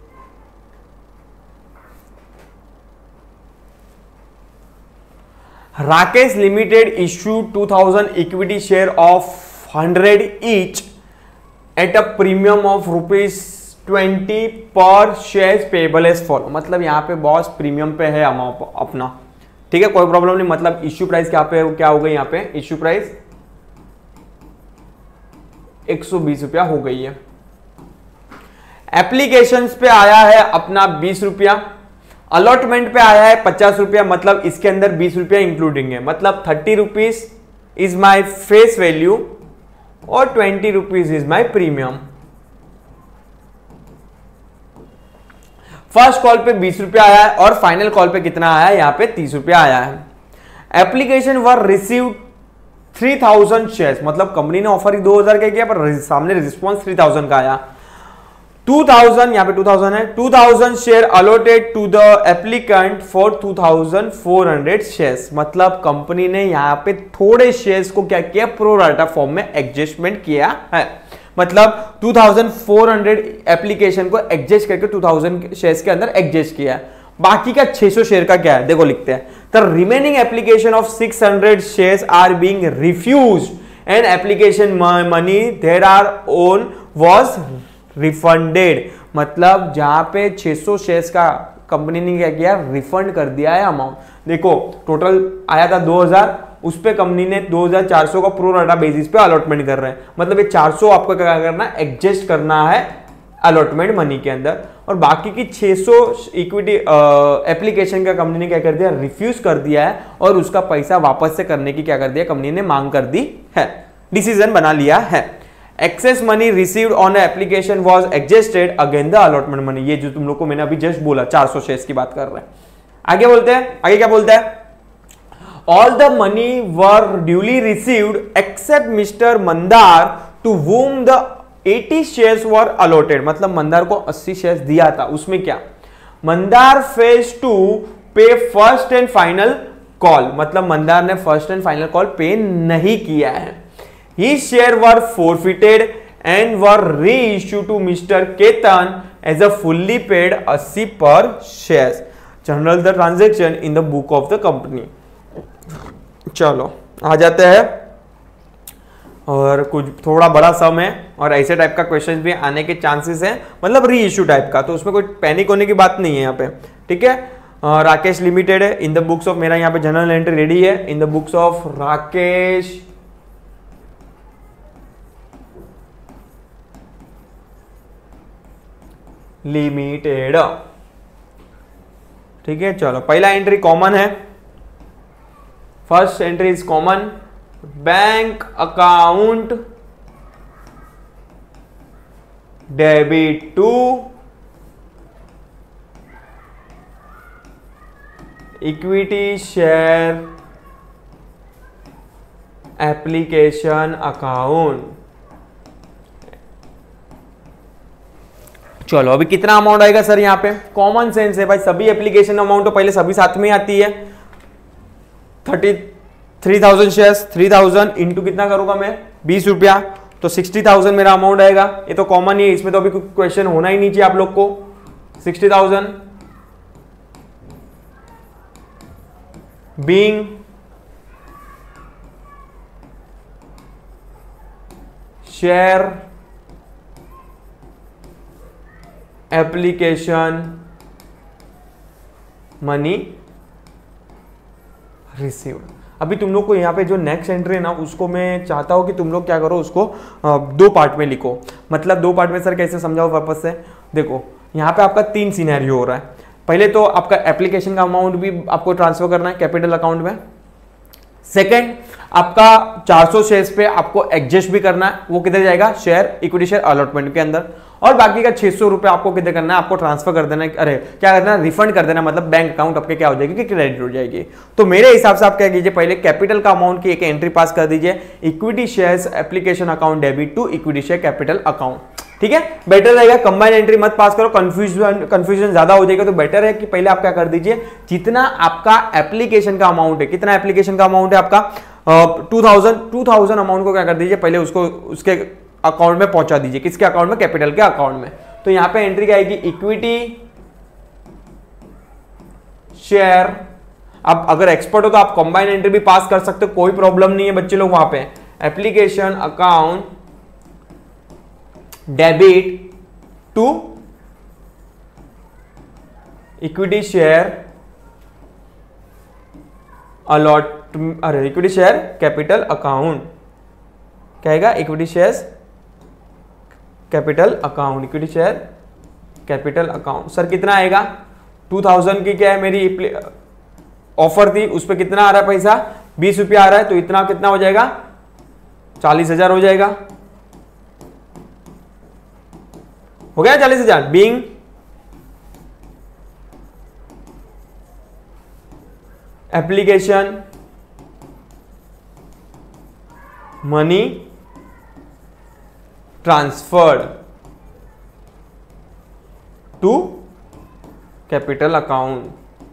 Rakesh limited issue 2000 equity share of 100 each at a premium of ₹20 per share payable as follow. मतलब यहाँ पे बॉस प्रीमियम पे है अमाउंट अपना, ठीक है, कोई प्रॉब्लम नहीं। मतलब इश्यू प्राइस क्या हो गई यहाँ पे? इश्यू प्राइस 120 रुपया हो गई है। एप्लीकेशंस पे आया है अपना 20 रुपया, अलॉटमेंट पे आया है 50 रुपया, मतलब इसके अंदर 20 रुपया इंक्लूडिंग है। मतलब 30 rupees is my face value और 20 rupees is my premium. First call पे 20 रुपया आया है और फाइनल कॉल पे कितना आया है? यहाँ पे 30 रुपया आया है। एप्लीकेशन वर रिसीव्ड 3000 शेयर्स, मतलब कंपनी ने ऑफर 2000 का किया पर सामने रिस्पॉन्स 3000 का आया। 2000 यहाँ पे 2000 है, 2000 share allotted to the applicant for 2400 shares. मतलब कंपनी ने यहाँ पे थोड़े शेयर्स को क्या किया? प्रो राटा फॉर्म में एडजस्टमेंट किया है। मतलब 2400 एप्लीकेशन को एडजस्ट करके 2000 शेयर्स के अंदर एडजस्ट किया है। बाकी का 600 शेयर का क्या है देखो, लिखते हैं the remaining application of 600 shares are being refused and application money there are on was refunded. मतलब जहां पे 600 शेयर्स का कंपनी ने क्या किया? रिफंड कर दिया है अमाउंट। देखो टोटल आया था 2000, उस पे कंपनी ने 2400 का प्रो राटा बेसिस पे अलॉटमेंट कर रहे हैं। मतलब ये 400 आपको क्या करना है? एडजस्ट करना है अलॉटमेंट मनी के अंदर, और बाकी की 600 इक्विटी एप्लीकेशन का कंपनी ने क्या कर दिया? रिफ्यूज कर दिया है, और उसका पैसा वापस से करने की क्या कर दिया? कंपनी ने मांग कर दी है, डिसीजन बना लिया है। Excess money received on application was adjusted again the allotment money. ये जो तुम लोग को मैंने अभी जस्ट बोला 400 शेयर्स की बात कर रहे हैं। आगे बोलते हैं, आगे क्या बोलता है? All the money were duly received except mister Mandar to whom the 80 shares were allotted. मतलब मंदार को 80 शेयर्स दिया था, उसमें क्या? Mandar fails to pay first and final call. मतलब मंदार ने फर्स्ट एंड फाइनल कॉल पे नहीं किया है। His share were forfeited and were reissued to Mr. Ketan as a fully paid 80 per shares. Journal the transaction in the book of the company. चलो आ जाते हैं, और कुछ थोड़ा बड़ा सम है और ऐसे टाइप का क्वेश्चन भी आने के चांसेस हैं, मतलब री इश्यू टाइप का, तो उसमें कोई पैनिक होने की बात नहीं है यहाँ पे, ठीक है। राकेश लिमिटेड है इन द बुक्स ऑफ, मेरा यहाँ पे जनरल एंट्री रेडी है in the books of Rakesh limited, ठीक है। चलो पहला एंट्री कॉमन है, first entry is common, bank account debit to equity share application account. चलो अभी कितना अमाउंट आएगा सर यहाँ पे? कॉमन सेंस है भाई, सभी एप्लीकेशन अमाउंट तो पहले सभी साथ में आती है। 33,000 शेयर्स, 3,000 इंटू कितना करूंगा मैं? 20 रुपया, तो 60,000 मेरा अमाउंट आएगा। ये तो कॉमन ही है, इसमें तो अभी कोई क्वेश्चन होना ही नहीं चाहिए आप लोग को। 60,000 being share application money received. अभी तुम लोग को यहाँ पे जो नेक्स्ट एंट्री है ना, उसको मैं चाहता हूँ कि तुम लोग क्या करो, उसको 2 पार्ट में लिखो। मतलब 2 पार्ट में सर कैसे समझाओ पर्पस से? देखो यहाँ पे आपका 3 सिनेरियो हो रहा है। पहले तो आपका एप्लीकेशन का अमाउंट भी आपको ट्रांसफर करना है कैपिटल अकाउंट में। सेकंड, आपका 400 शेयर्स पे आपको एडजस्ट भी करना है, वो किधर जाएगा? शेयर इक्विटी शेयर अलॉटमेंट के अंदर। और बाकी का 600 रुपए आपको किधर करना है? आपको ट्रांसफर कर देना है, अरे क्या करना है? रिफंड कर देना, मतलब बैंक अकाउंट आपके क्या हो जाएगी कि क्रेडिट हो जाएगी। तो मेरे हिसाब से आप क्या कीजिए, पहले कैपिटल का अमाउंट की एक एंट्री पास कर दीजिए, equity shares application account debit to equity share capital account. ठीक है, बेटर रहेगा। कंबाइन एंट्री मत पास करो, कंफ्यूजन ज्यादा हो जाएगा। तो बेटर है कि पहले आप क्या कर दीजिए, जितना आपका एप्लीकेशन का अमाउंट है, कितना एप्लीकेशन का अमाउंट है आपका 2000 अमाउंट को क्या कर दीजिए, पहले उसको उसके अकाउंट में पहुंचा दीजिए। किसके अकाउंट में? कैपिटल के अकाउंट में। तो यहां पे एंट्री क्या आएगी? Equity share. अब अगर एक्सपर्ट हो तो आप कंबाइन एंट्री भी पास कर सकते हो, कोई प्रॉब्लम नहीं है बच्चे लोग। वहां पे application account debit to equity share equity share capital account. क्या आएगा? Equity shares capital account, equity share capital account. Sir कितना आएगा? 2000 की क्या है मेरी ऑफर थी, उस पर कितना आ रहा है पैसा? 20 रुपया आ रहा है, तो इतना कितना हो जाएगा? 40,000 हो जाएगा। हो गया 40,000। Being application money transferred to capital account.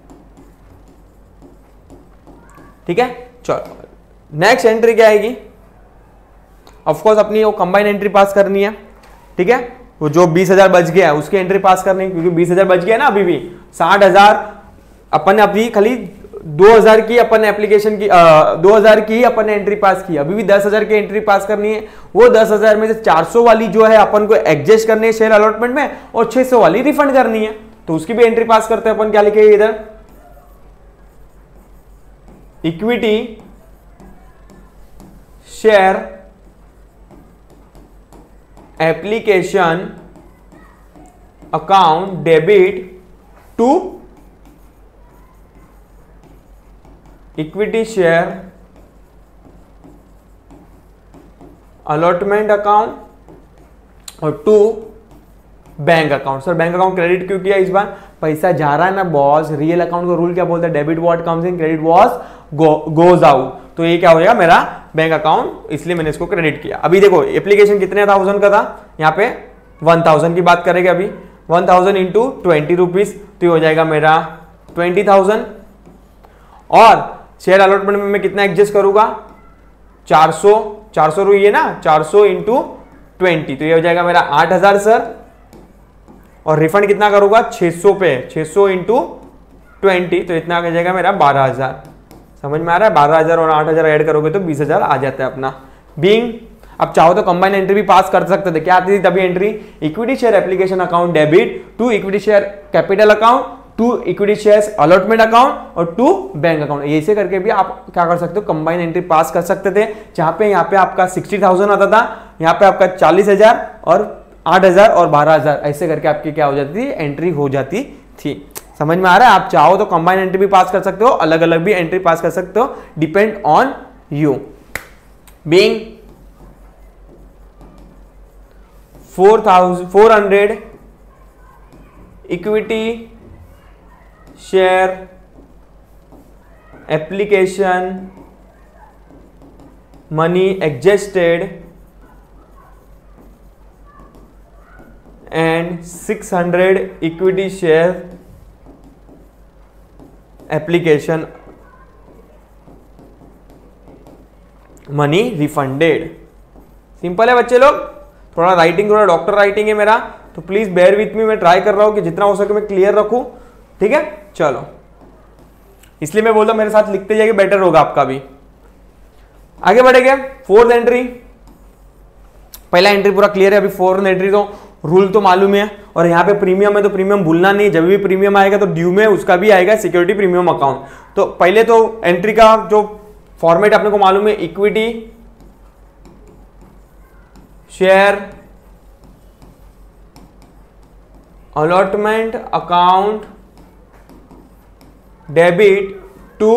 ठीक है, चलो नेक्स्ट एंट्री क्या आएगी? ऑफ कोर्स अपनी वो कंबाइन एंट्री पास करनी है। ठीक है, वो जो 20,000 बच गया है उसकी एंट्री पास करनी है, क्योंकि 20,000 बच गया ना, अभी भी 60,000 अपन अभी खाली 2,000 की अपन एप्लीकेशन की 2,000 की अपन ने एंट्री पास की, अभी भी 10,000 की एंट्री पास करनी है। वो 10,000 में से 400 वाली जो है अपन को एडजस्ट करनी है शेयर अलॉटमेंट में, और 600 वाली रिफंड करनी है। तो उसकी भी एंट्री पास करते हैं अपन। क्या लिखेंगे इधर? Equity share application account debit to equity share allotment account और to bank account. Sir bank account credit क्यों किया इस बार? पैसा जा रहा है ना बॉस। रियल अकाउंट का रूल क्या बोलता है? Debit what comes in, credit what goes out. तो ये क्या हो जाएगा मेरा बैंक अकाउंट, इसलिए मैंने इसको क्रेडिट किया। अभी देखो एप्लीकेशन कितने 1000 का था, यहाँ पे 1000 की बात करेंगे। अभी 1000 इंटू 20 रुपीज, तो ये हो जाएगा मेरा 20,000। और शेयर अलॉटमेंट में मैं कितना एडजस्ट करूंगा? 400 रुई है ना, 400 इंटू 20, तो ये हो जाएगा मेरा 8,000 सर। और रिफंड कितना करूंगा? 600 पे, 600 इंटू 20, तो इतना आ जाएगा मेरा 12,000। समझ में आ रहा है? 12,000 और 8,000 ऐड करोगे तो 20,000 आ जाता है अपना। बीइंग अब चाहो तो कंबाइन एंट्री भी पास कर सकते थे। क्या आती थी तभी entry? Equity share application account debit to equity share capital account to equity shares allotment account और टू बैंक अकाउंट। ऐसे करके भी आप क्या कर सकते हो? कंबाइन एंट्री पास कर सकते थे। जहां पे यहाँ पे आपका 60,000 आता था, यहाँ पे आपका 40,000 और 8,000 और 12,000, ऐसे करके आपकी क्या हो जाती थी? एंट्री हो जाती थी। समझ में आ रहा है? आप चाहो तो कंबाइन एंट्री भी पास कर सकते हो, अलग अलग भी एंट्री पास कर सकते हो, depend on you. being 400 equity share application money adjusted and 600 equity share application money refunded. Simple है बच्चे लोग, थोड़ा राइटिंग थोड़ा डॉक्टर राइटिंग है मेरा, तो प्लीज बेयर विथ मी। मैं ट्राई कर रहा हूं कि जितना हो सके मैं क्लियर रखूं, ठीक है। चलो, इसलिए मैं बोलता हूं मेरे साथ लिखते जाइए, बेटर होगा आपका भी। आगे बढ़ेंगे, फोर्थ एंट्री। पहला एंट्री पूरा क्लियर है, अभी फोर्थ एंट्री तो रूल तो मालूम है। और यहाँ पे प्रीमियम है तो प्रीमियम भूलना नहीं, जब भी प्रीमियम आएगा तो ड्यू में उसका भी आएगा सिक्योरिटी प्रीमियम अकाउंट। तो पहले तो एंट्री का जो फॉर्मेट अपने को मालूम है, equity share allotment account debit to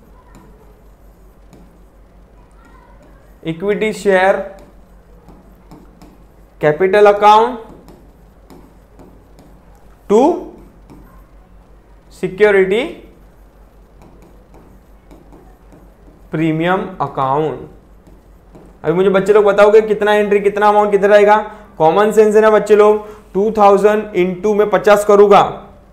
equity share capital account to security premium account. अभी मुझे बच्चे लोग बताओगे कितना एंट्री, कितना अमाउंट कितना रहेगा। कॉमन सेंस है ना बच्चे लोग, 2000 इंटू में 50 करूंगा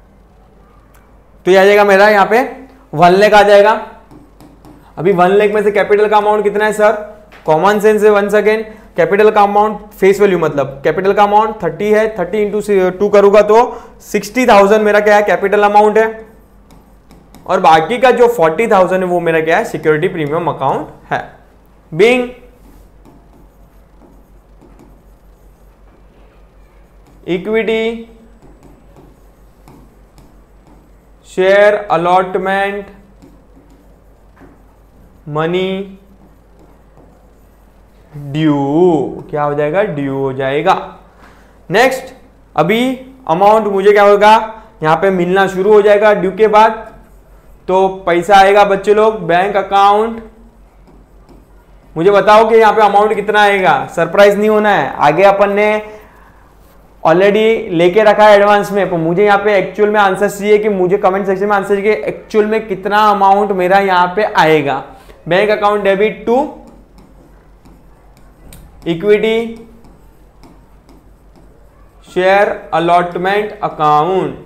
तो ये आ जाएगा मेरा यहाँ पे 1 लाख आ जाएगा। अभी 1 लाख में से कैपिटल का अमाउंट कितना है सर, कॉमन सेंस है वंस अगेन। कैपिटल का अमाउंट फेस वैल्यू मतलब कैपिटल का अमाउंट 30 है, 30 इंटू 2 करूंगा तो 60,000 मेरा क्या है कैपिटल अमाउंट है, और बाकी का जो 40,000 है वो मेरा क्या है सिक्योरिटी प्रीमियम अकाउंट है। Being equity share allotment money due, क्या हो जाएगा ड्यू हो जाएगा। नेक्स्ट, अभी अमाउंट मुझे क्या होगा यहां पे मिलना शुरू हो जाएगा ड्यू के बाद। तो पैसा आएगा बच्चे लोग बैंक अकाउंट। मुझे बताओ कि यहाँ पे अमाउंट कितना आएगा, सरप्राइज नहीं होना है। आगे अपन ने ऑलरेडी लेके रखा है एडवांस में, तो मुझे यहाँ पे एक्चुअल में आंसर चाहिए कि मुझे कमेंट सेक्शन में आंसर चाहिए एक्चुअल में कितना अमाउंट मेरा यहाँ पे आएगा। Bank account debit to equity share allotment account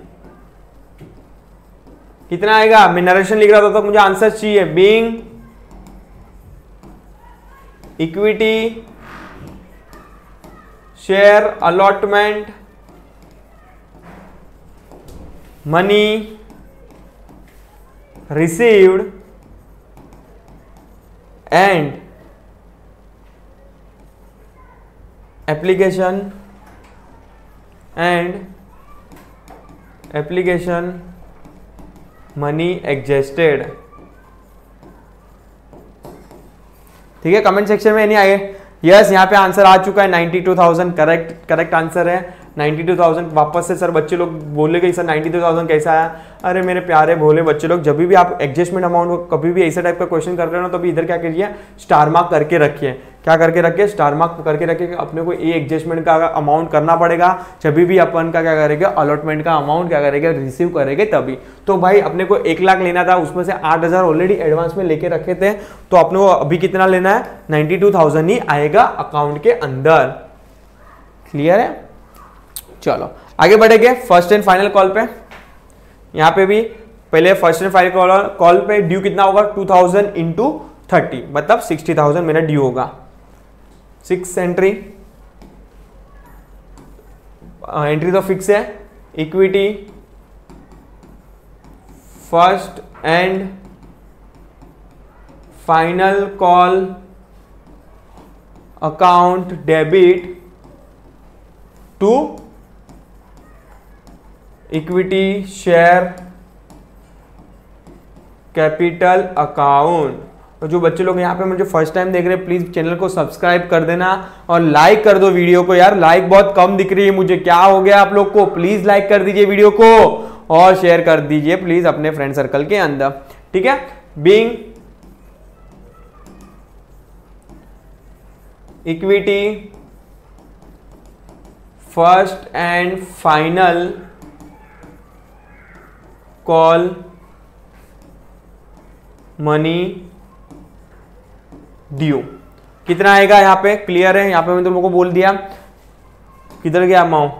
कितना आएगा। मैं नरेशन लिख रहा था तो मुझे आंसर चाहिए। Being equity share allotment money received and application money adjusted. ठीक है, कमेंट सेक्शन में नहीं आए। यस, यहाँ पे आंसर आ चुका है 92,000 करेक्ट आंसर है 92,000। वापस से सर बच्चे लोग बोले कि सर 92,000 कैसा आया। अरे मेरे प्यारे भोले बच्चे लोग, जब भी आप एडजस्टमेंट अमाउंट कभी भी ऐसा टाइप का क्वेश्चन कर रहे हो ना, तो भी इधर क्या कीजिए स्टार मार्क करके रखिए। क्या करके रखिए, स्टार मार्क करके रखिए कि अपने को ये एडजस्टमेंट का अमाउंट करना पड़ेगा जब भी अपन का क्या करेगा अलॉटमेंट का अमाउंट क्या करेगा रिसीव करेंगे तभी। तो भाई अपने को 1 लाख लेना था, उसमें से 8,000 ऑलरेडी एडवांस में लेके रखे थे, तो अपने को अभी कितना लेना है 92,000 ही आएगा अकाउंट के अंदर। क्लियर है, चलो आगे बढ़ेंगे फर्स्ट एंड फाइनल कॉल पे। यहां पे भी पहले फर्स्ट एंड फाइनल कॉल पे ड्यू कितना होगा 2000 इंटू 30 मतलब 60,000 मेरा ड्यू होगा। 6 एंट्री, एंट्री तो फिक्स है। Equity first and final call account debit to equity share capital account. तो जो बच्चे लोग यहाँ पे मुझे फर्स्ट टाइम देख रहे हैं प्लीज चैनल को सब्सक्राइब कर देना और लाइक कर दो वीडियो को। यार लाइक बहुत कम दिख रही है मुझे, क्या हो गया आप लोग को। प्लीज लाइक कर दीजिए वीडियो को और शेयर कर दीजिए प्लीज अपने फ्रेंड सर्कल के अंदर, ठीक है। Being equity first and final call money due. कितना आएगा यहां पे क्लियर है, यहां पे मैं तुम लोगों को बोल दिया। किधर गया अमाउंट,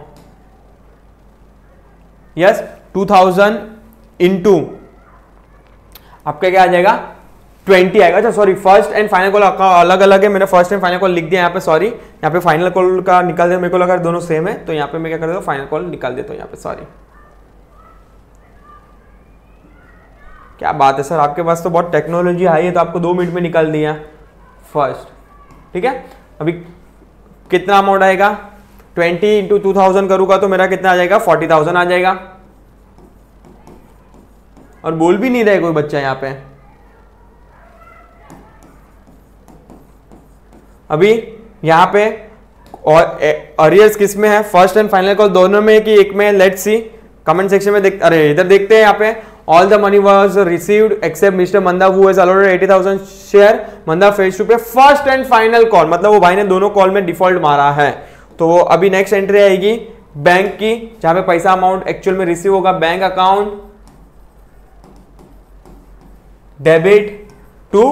यस 2000 इंटू आपका क्या आ जाएगा 20 आएगा। अच्छा sorry, first and final call अलग अलग है, मैंने फर्स्ट एंड फाइनल कॉल लिख दिया यहाँ पे, सॉरी यहाँ पे फाइनल कॉल का निकाल दिया, मेरे को लगा दोनों सेम है, तो यहाँ पे मैं क्या कर देता हूँ फाइनल कॉल निकाल देता हूँ यहाँ पे, सॉरी। क्या बात है सर, आपके पास तो बहुत टेक्नोलॉजी आई है, तो आपको 2 मिनट में निकाल दिया फर्स्ट, ठीक है। अभी कितना अमाउंट आएगा, 20 इंटू 2000 करूंगा तो मेरा कितना आ जाएगा 40,000 आ जाएगा। और बोल भी नहीं रहे कोई बच्चा यहाँ पे। अभी यहाँ पे और अरियर्स किस में है, फर्स्ट एंड फाइनल कॉल दोनों में कि एक में, लेट्स सी कमेंट सेक्शन में देख, अरे इधर देखते हैं यहाँ पे। All the money was received except mister Manda who has allotted 80,000 share, Manda fails to pay first and final call, मतलब वो भाई ने दोनों कॉल में डिफॉल्ट मारा है। तो अभी नेक्स्ट एंट्री आएगी बैंक की, जहां पे पैसा अमाउंट एक्चुअल में रिसीव होगा, bank account debit to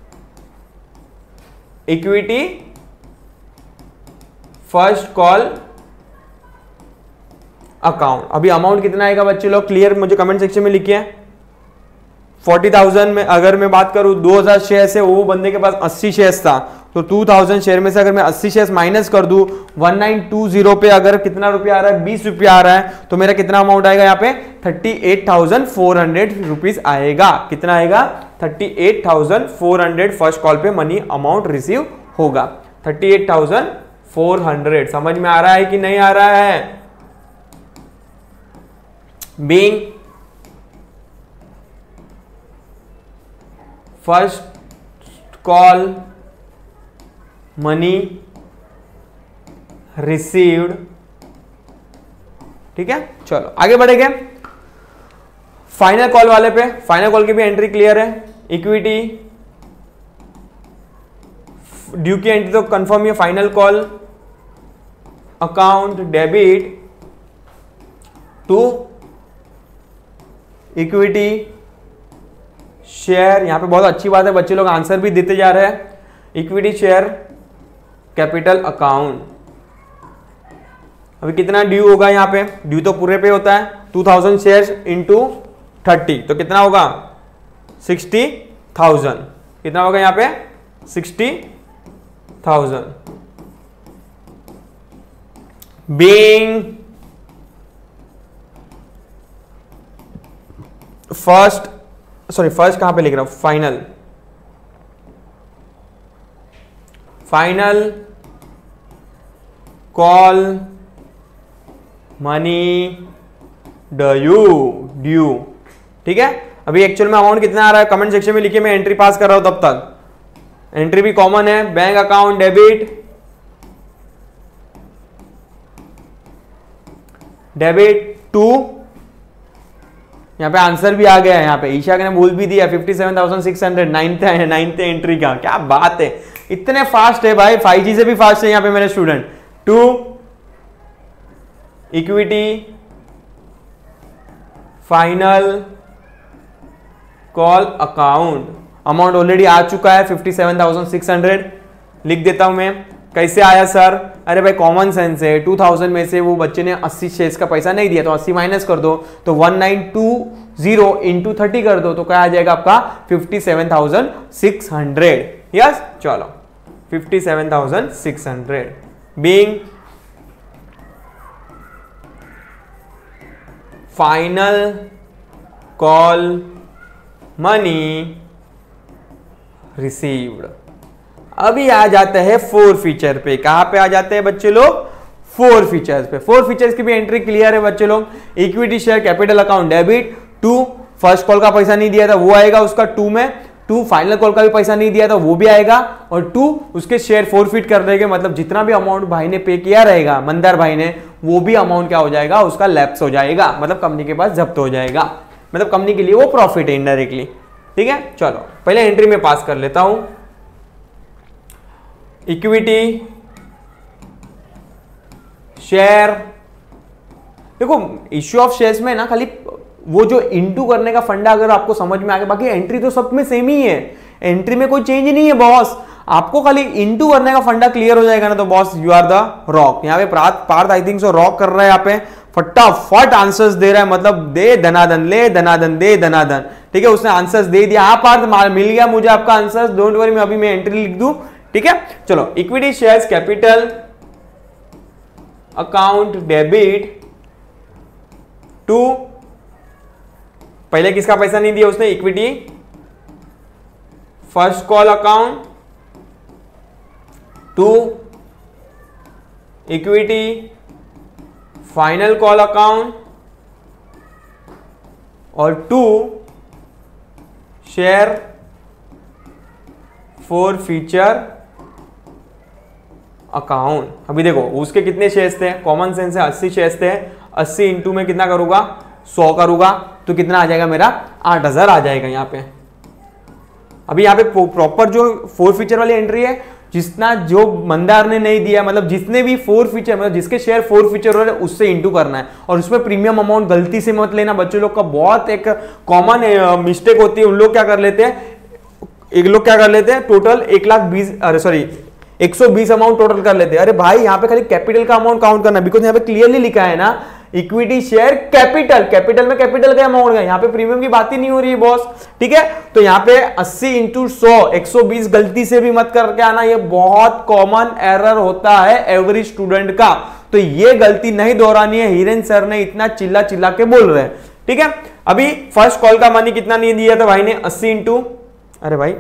equity first call account. अभी अमाउंट कितना आएगा बच्चे लोग क्लियर मुझे कमेंट सेक्शन में लिखिए। 40,000 में अगर मैं बात करूं 2000 शेयर से, वो बंदे के पास 80 शेयर्स था, तो 2000 शेयर में से अगर मैं 80 शेयर्स माइनस कर दूं 1920 पे अगर कितना रुपया आ रहा है 20 रुपया आ रहा है, तो मेरा कितना अमाउंट आएगा यहाँ पे 38,400 रुपीज आएगा। कितना आएगा 38,400 फर्स्ट कॉल पे मनी अमाउंट रिसीव होगा। 38,400 समझ में आ रहा है कि नहीं आ रहा है। Being first call money received, ठीक है। चलो आगे बढ़ेंगे फाइनल कॉल वाले पे। फाइनल कॉल की भी एंट्री क्लियर है, इक्विटी ड्यू की एंट्री तो कंफर्म है, final call account debit to equity share. यहां पे बहुत अच्छी बात है, बच्चे लोग आंसर भी देते जा रहे हैं। Equity share capital account. अभी कितना ड्यू होगा यहाँ पे, ड्यू तो पूरे पे होता है, 2000 शेयर्स इंटू 30 तो कितना होगा 60,000। कितना होगा यहाँ पे 60,000। बीइंग फर्स्ट कहां पे लिख रहा हूं, फाइनल कॉल मनी ड्यू, ठीक है। अभी एक्चुअल में अमाउंट कितना आ रहा है कमेंट सेक्शन में लिखिए, मैं एंट्री पास कर रहा हूं तब तक। एंट्री भी कॉमन है, बैंक अकाउंट डेबिट टू, यहाँ पे आंसर भी आ गया है, यहाँ पे ईशा ने बोल भी दिया 57,600 नाइन्थ एंट्री का। क्या बात है, इतने फास्ट है भाई, 5G से भी फास्ट है यहाँ पे मेरे student. To equity final call account, amount already आ चुका है 57,600। लिख देता हूं मैं, कैसे आया सर, अरे भाई कॉमन सेंस है, 2000 में से वो बच्चे ने 80 शेयर्स का पैसा नहीं दिया तो 80 माइनस कर दो, तो 1920 इंटू 30 कर दो, तो क्या आ जाएगा आपका 57,600। यस चलो 57,600 being final call money received. अभी आ जाते हैं 4 फीचर पे। कहां पे आ जाते हैं बच्चे लोग, 4 फीचर्स पे। 4 फीचर्स की भी एंट्री क्लियर है बच्चे लोग। Equity share capital account debit to, first call का पैसा नहीं दिया था वो आएगा उसका 2 में, 2 फाइनल कॉल का भी पैसा नहीं दिया था वो भी आएगा, और 2 उसके शेयर फोरफिट कर देंगे, मतलब जितना भी अमाउंट भाई ने पे किया रहेगा मंदार भाई ने, वो भी अमाउंट क्या हो जाएगा उसका लैप्स हो जाएगा, मतलब कंपनी के पास जब्त हो जाएगा, मतलब कंपनी के लिए वो प्रॉफिट है इनडायरेक्टली। ठीक है चलो पहले एंट्री में पास कर लेता हूं। Equity share. देखो इश्यू ऑफ शेयर्स में ना खाली वो जो इनटू करने का फंडा अगर आपको समझ में आ गया, बाकी एंट्री तो सब में सेम ही है, एंट्री में कोई चेंज नहीं है बॉस। आपको खाली इनटू करने का फंडा क्लियर हो जाएगा ना तो boss you are the rock. यहाँ पे Parth I think so rock कर रहा है, यहाँ पे फटाफट आंसर्स दे रहा है, मतलब दे धनाधन, ले धनाधन, दे धनाधन। ठीक है, उसने आंसर्स दे दिया। हाँ पार्थ मिल गया मुझे आपका आंसर, डोंट वरी, मैं अभी मैं एंट्री लिख दूं। ठीक है, चलो equity shares capital account debit to, पहले किसका पैसा नहीं दिया उसने, equity first call account to equity final call account और to share forfeiture account. अभी देखो उसके कितने शेयर्स थे, कॉमन सेंस है 80 शेयर्स थे, 80 इंटू में कितना करूंगा 100 करूंगा तो कितना आ जाएगा मेरा 8000 आ जाएगा यहाँ पे। अभी यहाँ पे प्रॉपर जो फोर फीचर वाली एंट्री है, जितना जो मंदार ने नहीं दिया, मतलब जिसने भी फोर फीचर, मतलब जिसके शेयर फोर फीचर हो रहे हैं उससे इंटू करना है। और उसमें प्रीमियम अमाउंट गलती से मत लेना, बच्चों लोग का बहुत एक कॉमन मिस्टेक होती है। उन लोग क्या कर लेते हैं, एक लोग क्या कर लेते हैं टोटल 120 अमाउंट टोटल कर लेते हैं। अरे भाई यहाँ पे खाली कैपिटल का अमाउंट काउंट करना, बिकॉज यहाँ पे क्लियरली लिखा है ना इक्विटी शेयर कैपिटल, कैपिटल में कैपिटल का अमाउंट है, यहाँ पे प्रीमियम की बात ही नहीं हो रही है बॉस। ठीक है, तो यहाँ पे 80 इंटू 100 120 गलती से भी मत करके आना, ये बहुत कॉमन एरर होता है एवरी स्टूडेंट का, तो ये गलती नहीं दोहरानी है। हिरेन सर ने इतना चिल्ला चिल्ला के बोल रहे हैं। ठीक है, अभी फर्स्ट कॉल का मनी कितना नहीं दिया था भाई ने, 80 इंटू, अरे भाई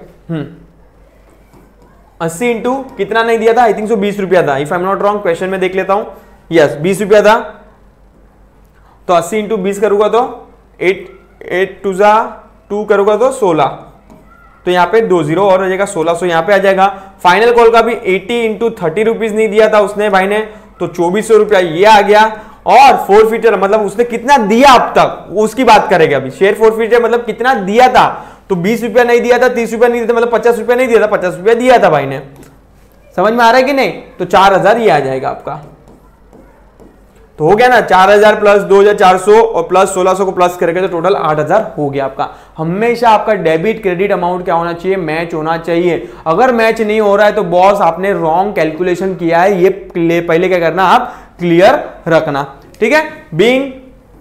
80 इंटू कितना नहीं दिया था, आई थिंक सो 20 रुपया था, if I am not wrong, question में देख लेता हूं, यस 20 रुपया था। तो 80 इंटू 20 करूंगा तो 8 टू जा 2 करूंगा तो 16, तो यहाँ पे 2 जीरो और आ जाएगा 1600 यहाँ पे आ जाएगा। फाइनल कॉल का भी 80 इंटू 30 रुपीज नहीं दिया था उसने भाई ने, तो 2400 रुपया ये आ गया। और फोर फीचर मतलब उसने कितना दिया अब तक उसकी बात करेंगे अभी। शेयर फोर फीचर मतलब कितना दिया था, तो 20 रुपया नहीं दिया था, 30 रुपया नहीं दिया था, मतलब 50 रुपया नहीं दिया था, 50 रुपया दिया था भाई ने। समझ में आ रहा है कि नहीं, तो 4000 ये आ जाएगा आपका। तो हो गया ना 4000 प्लस 2400 और प्लस 1600 को प्लस करेंगे तो टोटल 8000 हो गया आपका। हमेशा आपका डेबिट क्रेडिट अमाउंट क्या होना चाहिए, मैच होना चाहिए। अगर मैच नहीं हो रहा है तो बॉस आपने रॉन्ग कैलकुलेशन किया है, ये पहले क्या करना आप क्लियर रखना। ठीक है, being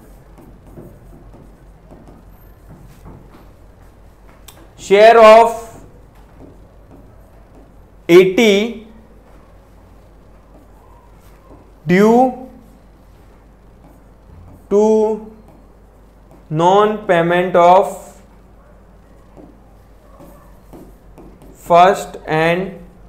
share of 80 due to non payment of first and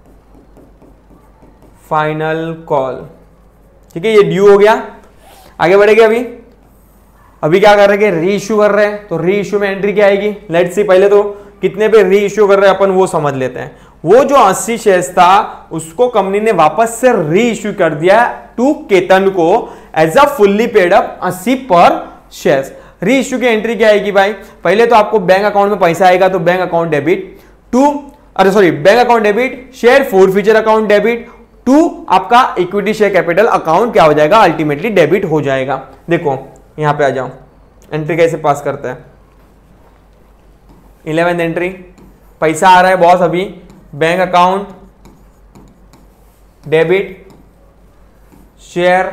final call. ठीक है, ये ड्यू हो गया। आगे बढ़ेंगे अभी क्या कर रहे हैं, री इश्यू कर रहे हैं, तो री इश्यू में एंट्री क्या आएगी, लेट्स सी। पहले तो कितने पे री इश्यू कर रहे हैं अपन वो समझ लेते हैं। वो जो 80 शेयर्स था उसको कंपनी ने वापस से री इश्यू कर दिया टू केतन को as a fully paid up 80 पर शेयर्स। री इश्यू की एंट्री क्या आएगी भाई, पहले तो आपको बैंक अकाउंट में पैसा आएगा तो bank account debit bank account debit, share forfeiture account debit to आपका इक्विटी शेयर कैपिटल अकाउंट क्या हो जाएगा, अल्टीमेटली डेबिट हो जाएगा। देखो यहां पे आ जाओ, एंट्री कैसे पास करते हैं। 11th एंट्री, पैसा आ रहा है बॉस अभी, bank account debit share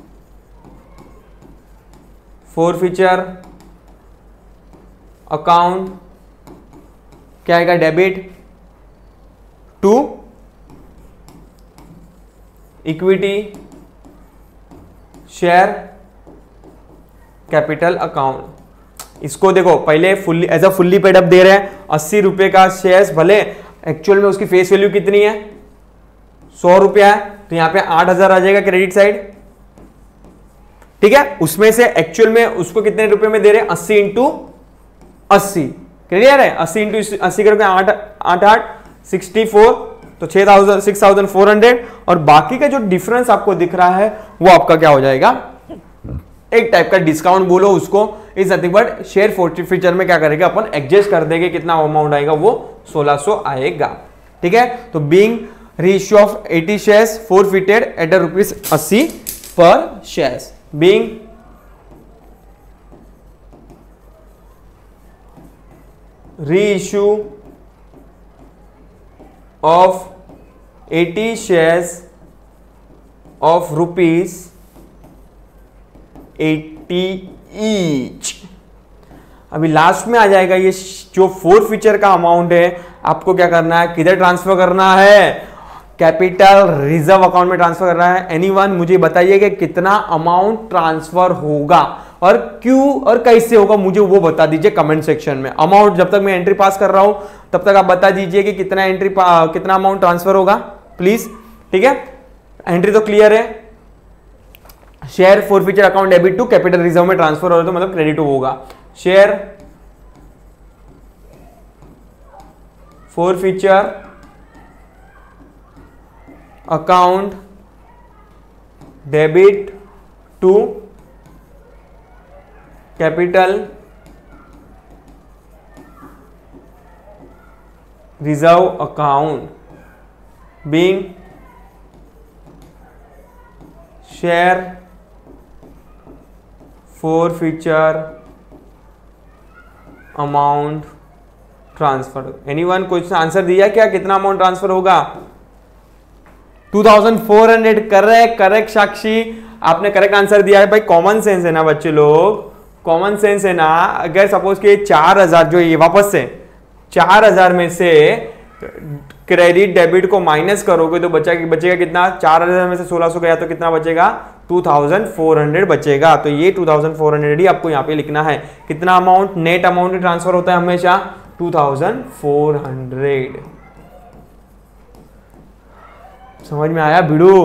forfeiture account क्या आएगा, debit to equity share capital account. इसको देखो पहले fully as a fully paid up दे रहे हैं, 80 रुपए का शेयर्स, भले एक्चुअल में उसकी फेस वैल्यू कितनी है 100 रुपया है, तो यहां पे 8000 आ जाएगा क्रेडिट साइड। ठीक है, उसमें से एक्चुअल में उसको कितने रुपए में दे रहे हैं, 80 इंटू 80, क्लियर है, 80 इंटू 80 करके 8 64, तो 6400, और बाकी का जो डिफरेंस आपको दिख रहा है वो आपका क्या हो जाएगा, एक टाइप का डिस्काउंट बोलो उसको, is nothing but share forfeiture में क्या करेगा अपन एडजस्ट कर देंगे, कितना अमाउंट आएगा वो 1600 आएगा। ठीक है, तो being reissue of 80 shares forfeited at a ₹80 per shares being reissue of 80 shares of ₹80 each। अभी लास्ट में आ जाएगा ये जो फोर फीचर का अमाउंट है, आपको क्या करना है, किधर ट्रांसफर करना है, कैपिटल रिजर्व अकाउंट में ट्रांसफर करना है। एनीवन मुझे बताइए कि कितना अमाउंट ट्रांसफर होगा और क्यों और कैसे होगा, मुझे वो बता दीजिए कमेंट सेक्शन में। अमाउंट जब तक मैं एंट्री पास कर रहा हूं तब तक आप बता दीजिए कि कितना अमाउंट ट्रांसफर होगा प्लीज। ठीक है, एंट्री तो क्लियर है। Share forfeiture account debit to capital reserve में ट्रांसफर हो रहा है तो मतलब क्रेडिट होगा। Share forfeiture account debit to capital reserve account being share forfeiture amount transfer. Anyone question answer दिया क्या, कितना अमाउंट ट्रांसफर होगा? 2400। करेक्ट साक्षी, आपने करेक्ट आंसर दिया है भाई। कॉमन सेंस है ना बच्चे लोग, कॉमन सेंस है ना। अगर सपोज कि 4000 जो ये वापस से 4000 में से क्रेडिट डेबिट को माइनस करोगे तो बचेगा कितना? 4000 में से 1600 गया तो कितना बचेगा? 2400 बचेगा। तो ये 2400 ही आपको यहाँ पे लिखना है। कितना अमाउंट? नेट अमाउंट ट्रांसफर होता है हमेशा 2400। समझ में आया बिड़ू?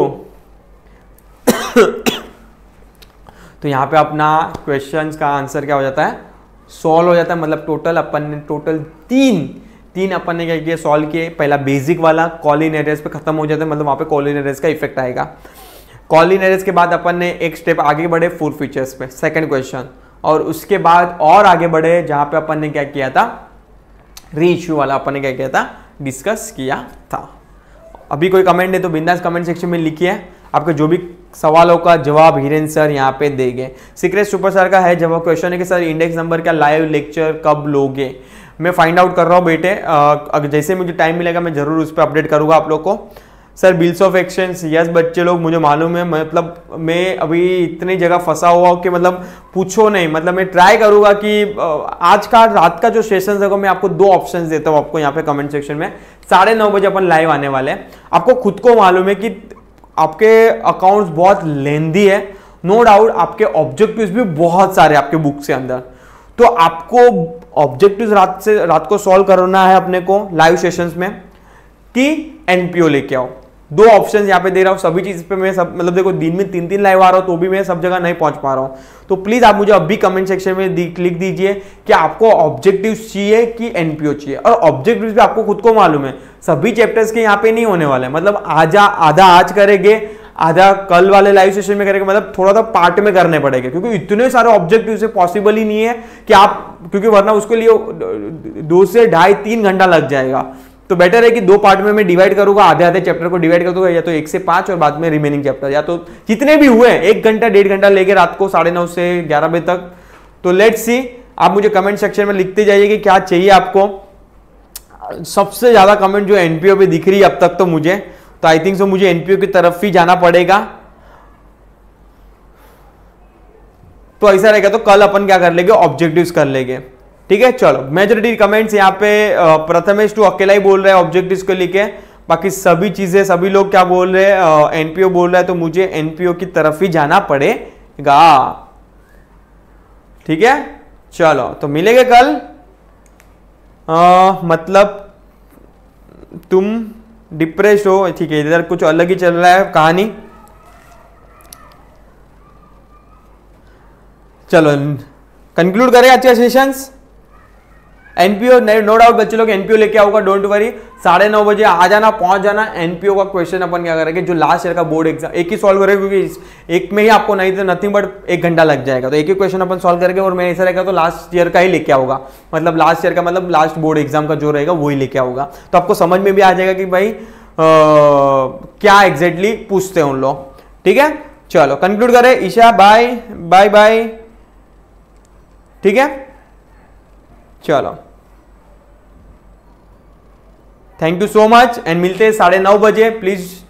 तो यहाँ पे अपना क्वेश्चंस का आंसर क्या हो जाता है? सॉल्व हो जाता है। मतलब टोटल तीन अपन ने क्या किया, सॉल्व किए। पहला बेसिक वाला कॉलिन एरर्स पे खत्म हो जाता है, मतलब वहां पे कॉलिन एरर्स का इफेक्ट आएगा। कॉलिन एरर्स के बाद अपन ने एक स्टेप आगे बढ़े फोर फीचर्स पे, सेकंड क्वेश्चन, और उसके बाद और आगे बढ़े जहां पे अपन ने क्या किया था, रीइश्यू वाला अपन ने क्या किया था, डिस्कस किया था। अभी कोई कमेंट है तो बिंदास कमेंट सेक्शन में लिखिए, आपके जो भी सवालों का जवाब हिरेन सर यहाँ पे देंगे। सीक्रेट सुपर सर का है जवाब। क्वेश्चन है कि सर इंडेक्स नंबर का लाइव लेक्चर कब लोगे? मैं फाइंड आउट कर रहा हूँ बेटे, अगर जैसे मुझे टाइम मिलेगा मैं जरूर उस पर अपडेट करूंगा आप लोग को। Sir bills of exchange, yes बच्चे लोग मुझे मालूम है, मतलब मैं अभी इतनी जगह फंसा हुआ हूँ कि मतलब पूछो नहीं। मतलब मैं ट्राई करूंगा कि आज का रात का जो सेशन है मैं आपको 2 ऑप्शंस देता हूँ आपको यहाँ पे कमेंट सेक्शन में। 9:30 बजे अपन लाइव आने वाले हैं। आपको खुद को मालूम है कि आपके अकाउंट्स बहुत लेंदी है, नो डाउट आपके ऑब्जेक्टिव्स भी बहुत सारे आपके बुक से अंदर, तो आपको ऑब्जेक्टिव्स रात को सॉल्व करना है अपने को लाइव सेशंस में कि एनपीओ लेके आओ। 2 ऑप्शंस यहाँ पे दे रहा हूँ, सभी चीज पे मैं सब मतलब देखो दिन में 3 लाइव आ रहा हूँ तो भी मैं सब जगह नहीं पहुंच पा रहा हूँ। तो प्लीज आप मुझे अभी कमेंट सेक्शन में लिख दीजिए कि आपको ऑब्जेक्टिव्स चाहिए कि एनपीओ चाहिए। और ऑब्जेक्टिव्स भी आपको खुद को मालूम है सभी चैप्टर्स के यहाँ पे नहीं होने वाले, मतलब आधा आज करेंगे, आधा कल वाले लाइव सेशन में करेंगे, मतलब थोड़ा सा पार्ट में करने पड़ेगा क्योंकि इतने सारे ऑब्जेक्टिव से पॉसिबल ही नहीं है कि आप, क्योंकि वरना उसके लिए 2 से 2.5-3 घंटा लग जाएगा। तो बेटर है कि 2 पार्ट में मैं डिवाइड करूंगा, आधे चैप्टर को डिवाइड कर दूंगा, या तो 1 से 5 और बाद में रिमेनिंग चैप्टर, या तो जितने भी हुए 1 घंटा 1.5 घंटा लेके रात को 9:30 से 11 बजे तक। तो लेट्स सी, आप मुझे कमेंट सेक्शन में लिखते जाइए कि क्या चाहिए आपको। सबसे ज्यादा कमेंट जो एनपीओ पे दिख रही है अब तक तो मुझे, तो आई थिंक सो मुझे एनपीओ की तरफ ही जाना पड़ेगा। तो ऐसा रहेगा तो कल अपन क्या कर लेंगे, ऑब्जेक्टिव्स कर लेंगे। ठीक है, चलो मेजॉरिटी कमेंट्स यहाँ पे प्रथमेश टू अकेला ही बोल रहे हैं ऑब्जेक्टिव्स को लेके, बाकी सभी चीजें सभी लोग क्या बोल रहे हैं, एनपीओ बोल रहा है, तो मुझे एनपीओ की तरफ ही जाना पड़ेगा। ठीक है, चलो तो मिलेंगे कल। मतलब तुम डिप्रेस हो, ठीक है, इधर कुछ अलग ही चल रहा है कहानी। चलो कंक्लूड करें आज का सेशंस। एनपीओ नो डाउट बच्चे लोग एनपीओ लेके आओगे, डोंट वरी। 9:30 बजे आ जाना, पहुंच जाना। एनपीओ का क्वेश्चन अपन क्या करेंगे, जो लास्ट ईयर का बोर्ड एग्जाम, एक ही सॉल्व करेंगे क्योंकि एक में ही आपको नहीं तो नथिंग बट 1 घंटा लग जाएगा। तो एक ही क्वेश्चन अपन सॉल्व करेंगे और मैं ऐसा रहेगा तो लास्ट ईयर का ही लेके आऊंगा, मतलब लास्ट ईयर का मतलब लास्ट बोर्ड एग्जाम का जो रहेगा वही लेके आऊंगा। तो आपको समझ में भी आ जाएगा कि भाई क्या एग्जैक्टली पूछते हैं उन लोग। ठीक है, चलो कंक्लूड करें। Isha bye bye bye. ठीक है, चलो thank you so much and मिलते हैं 9:30 बजे। प्लीज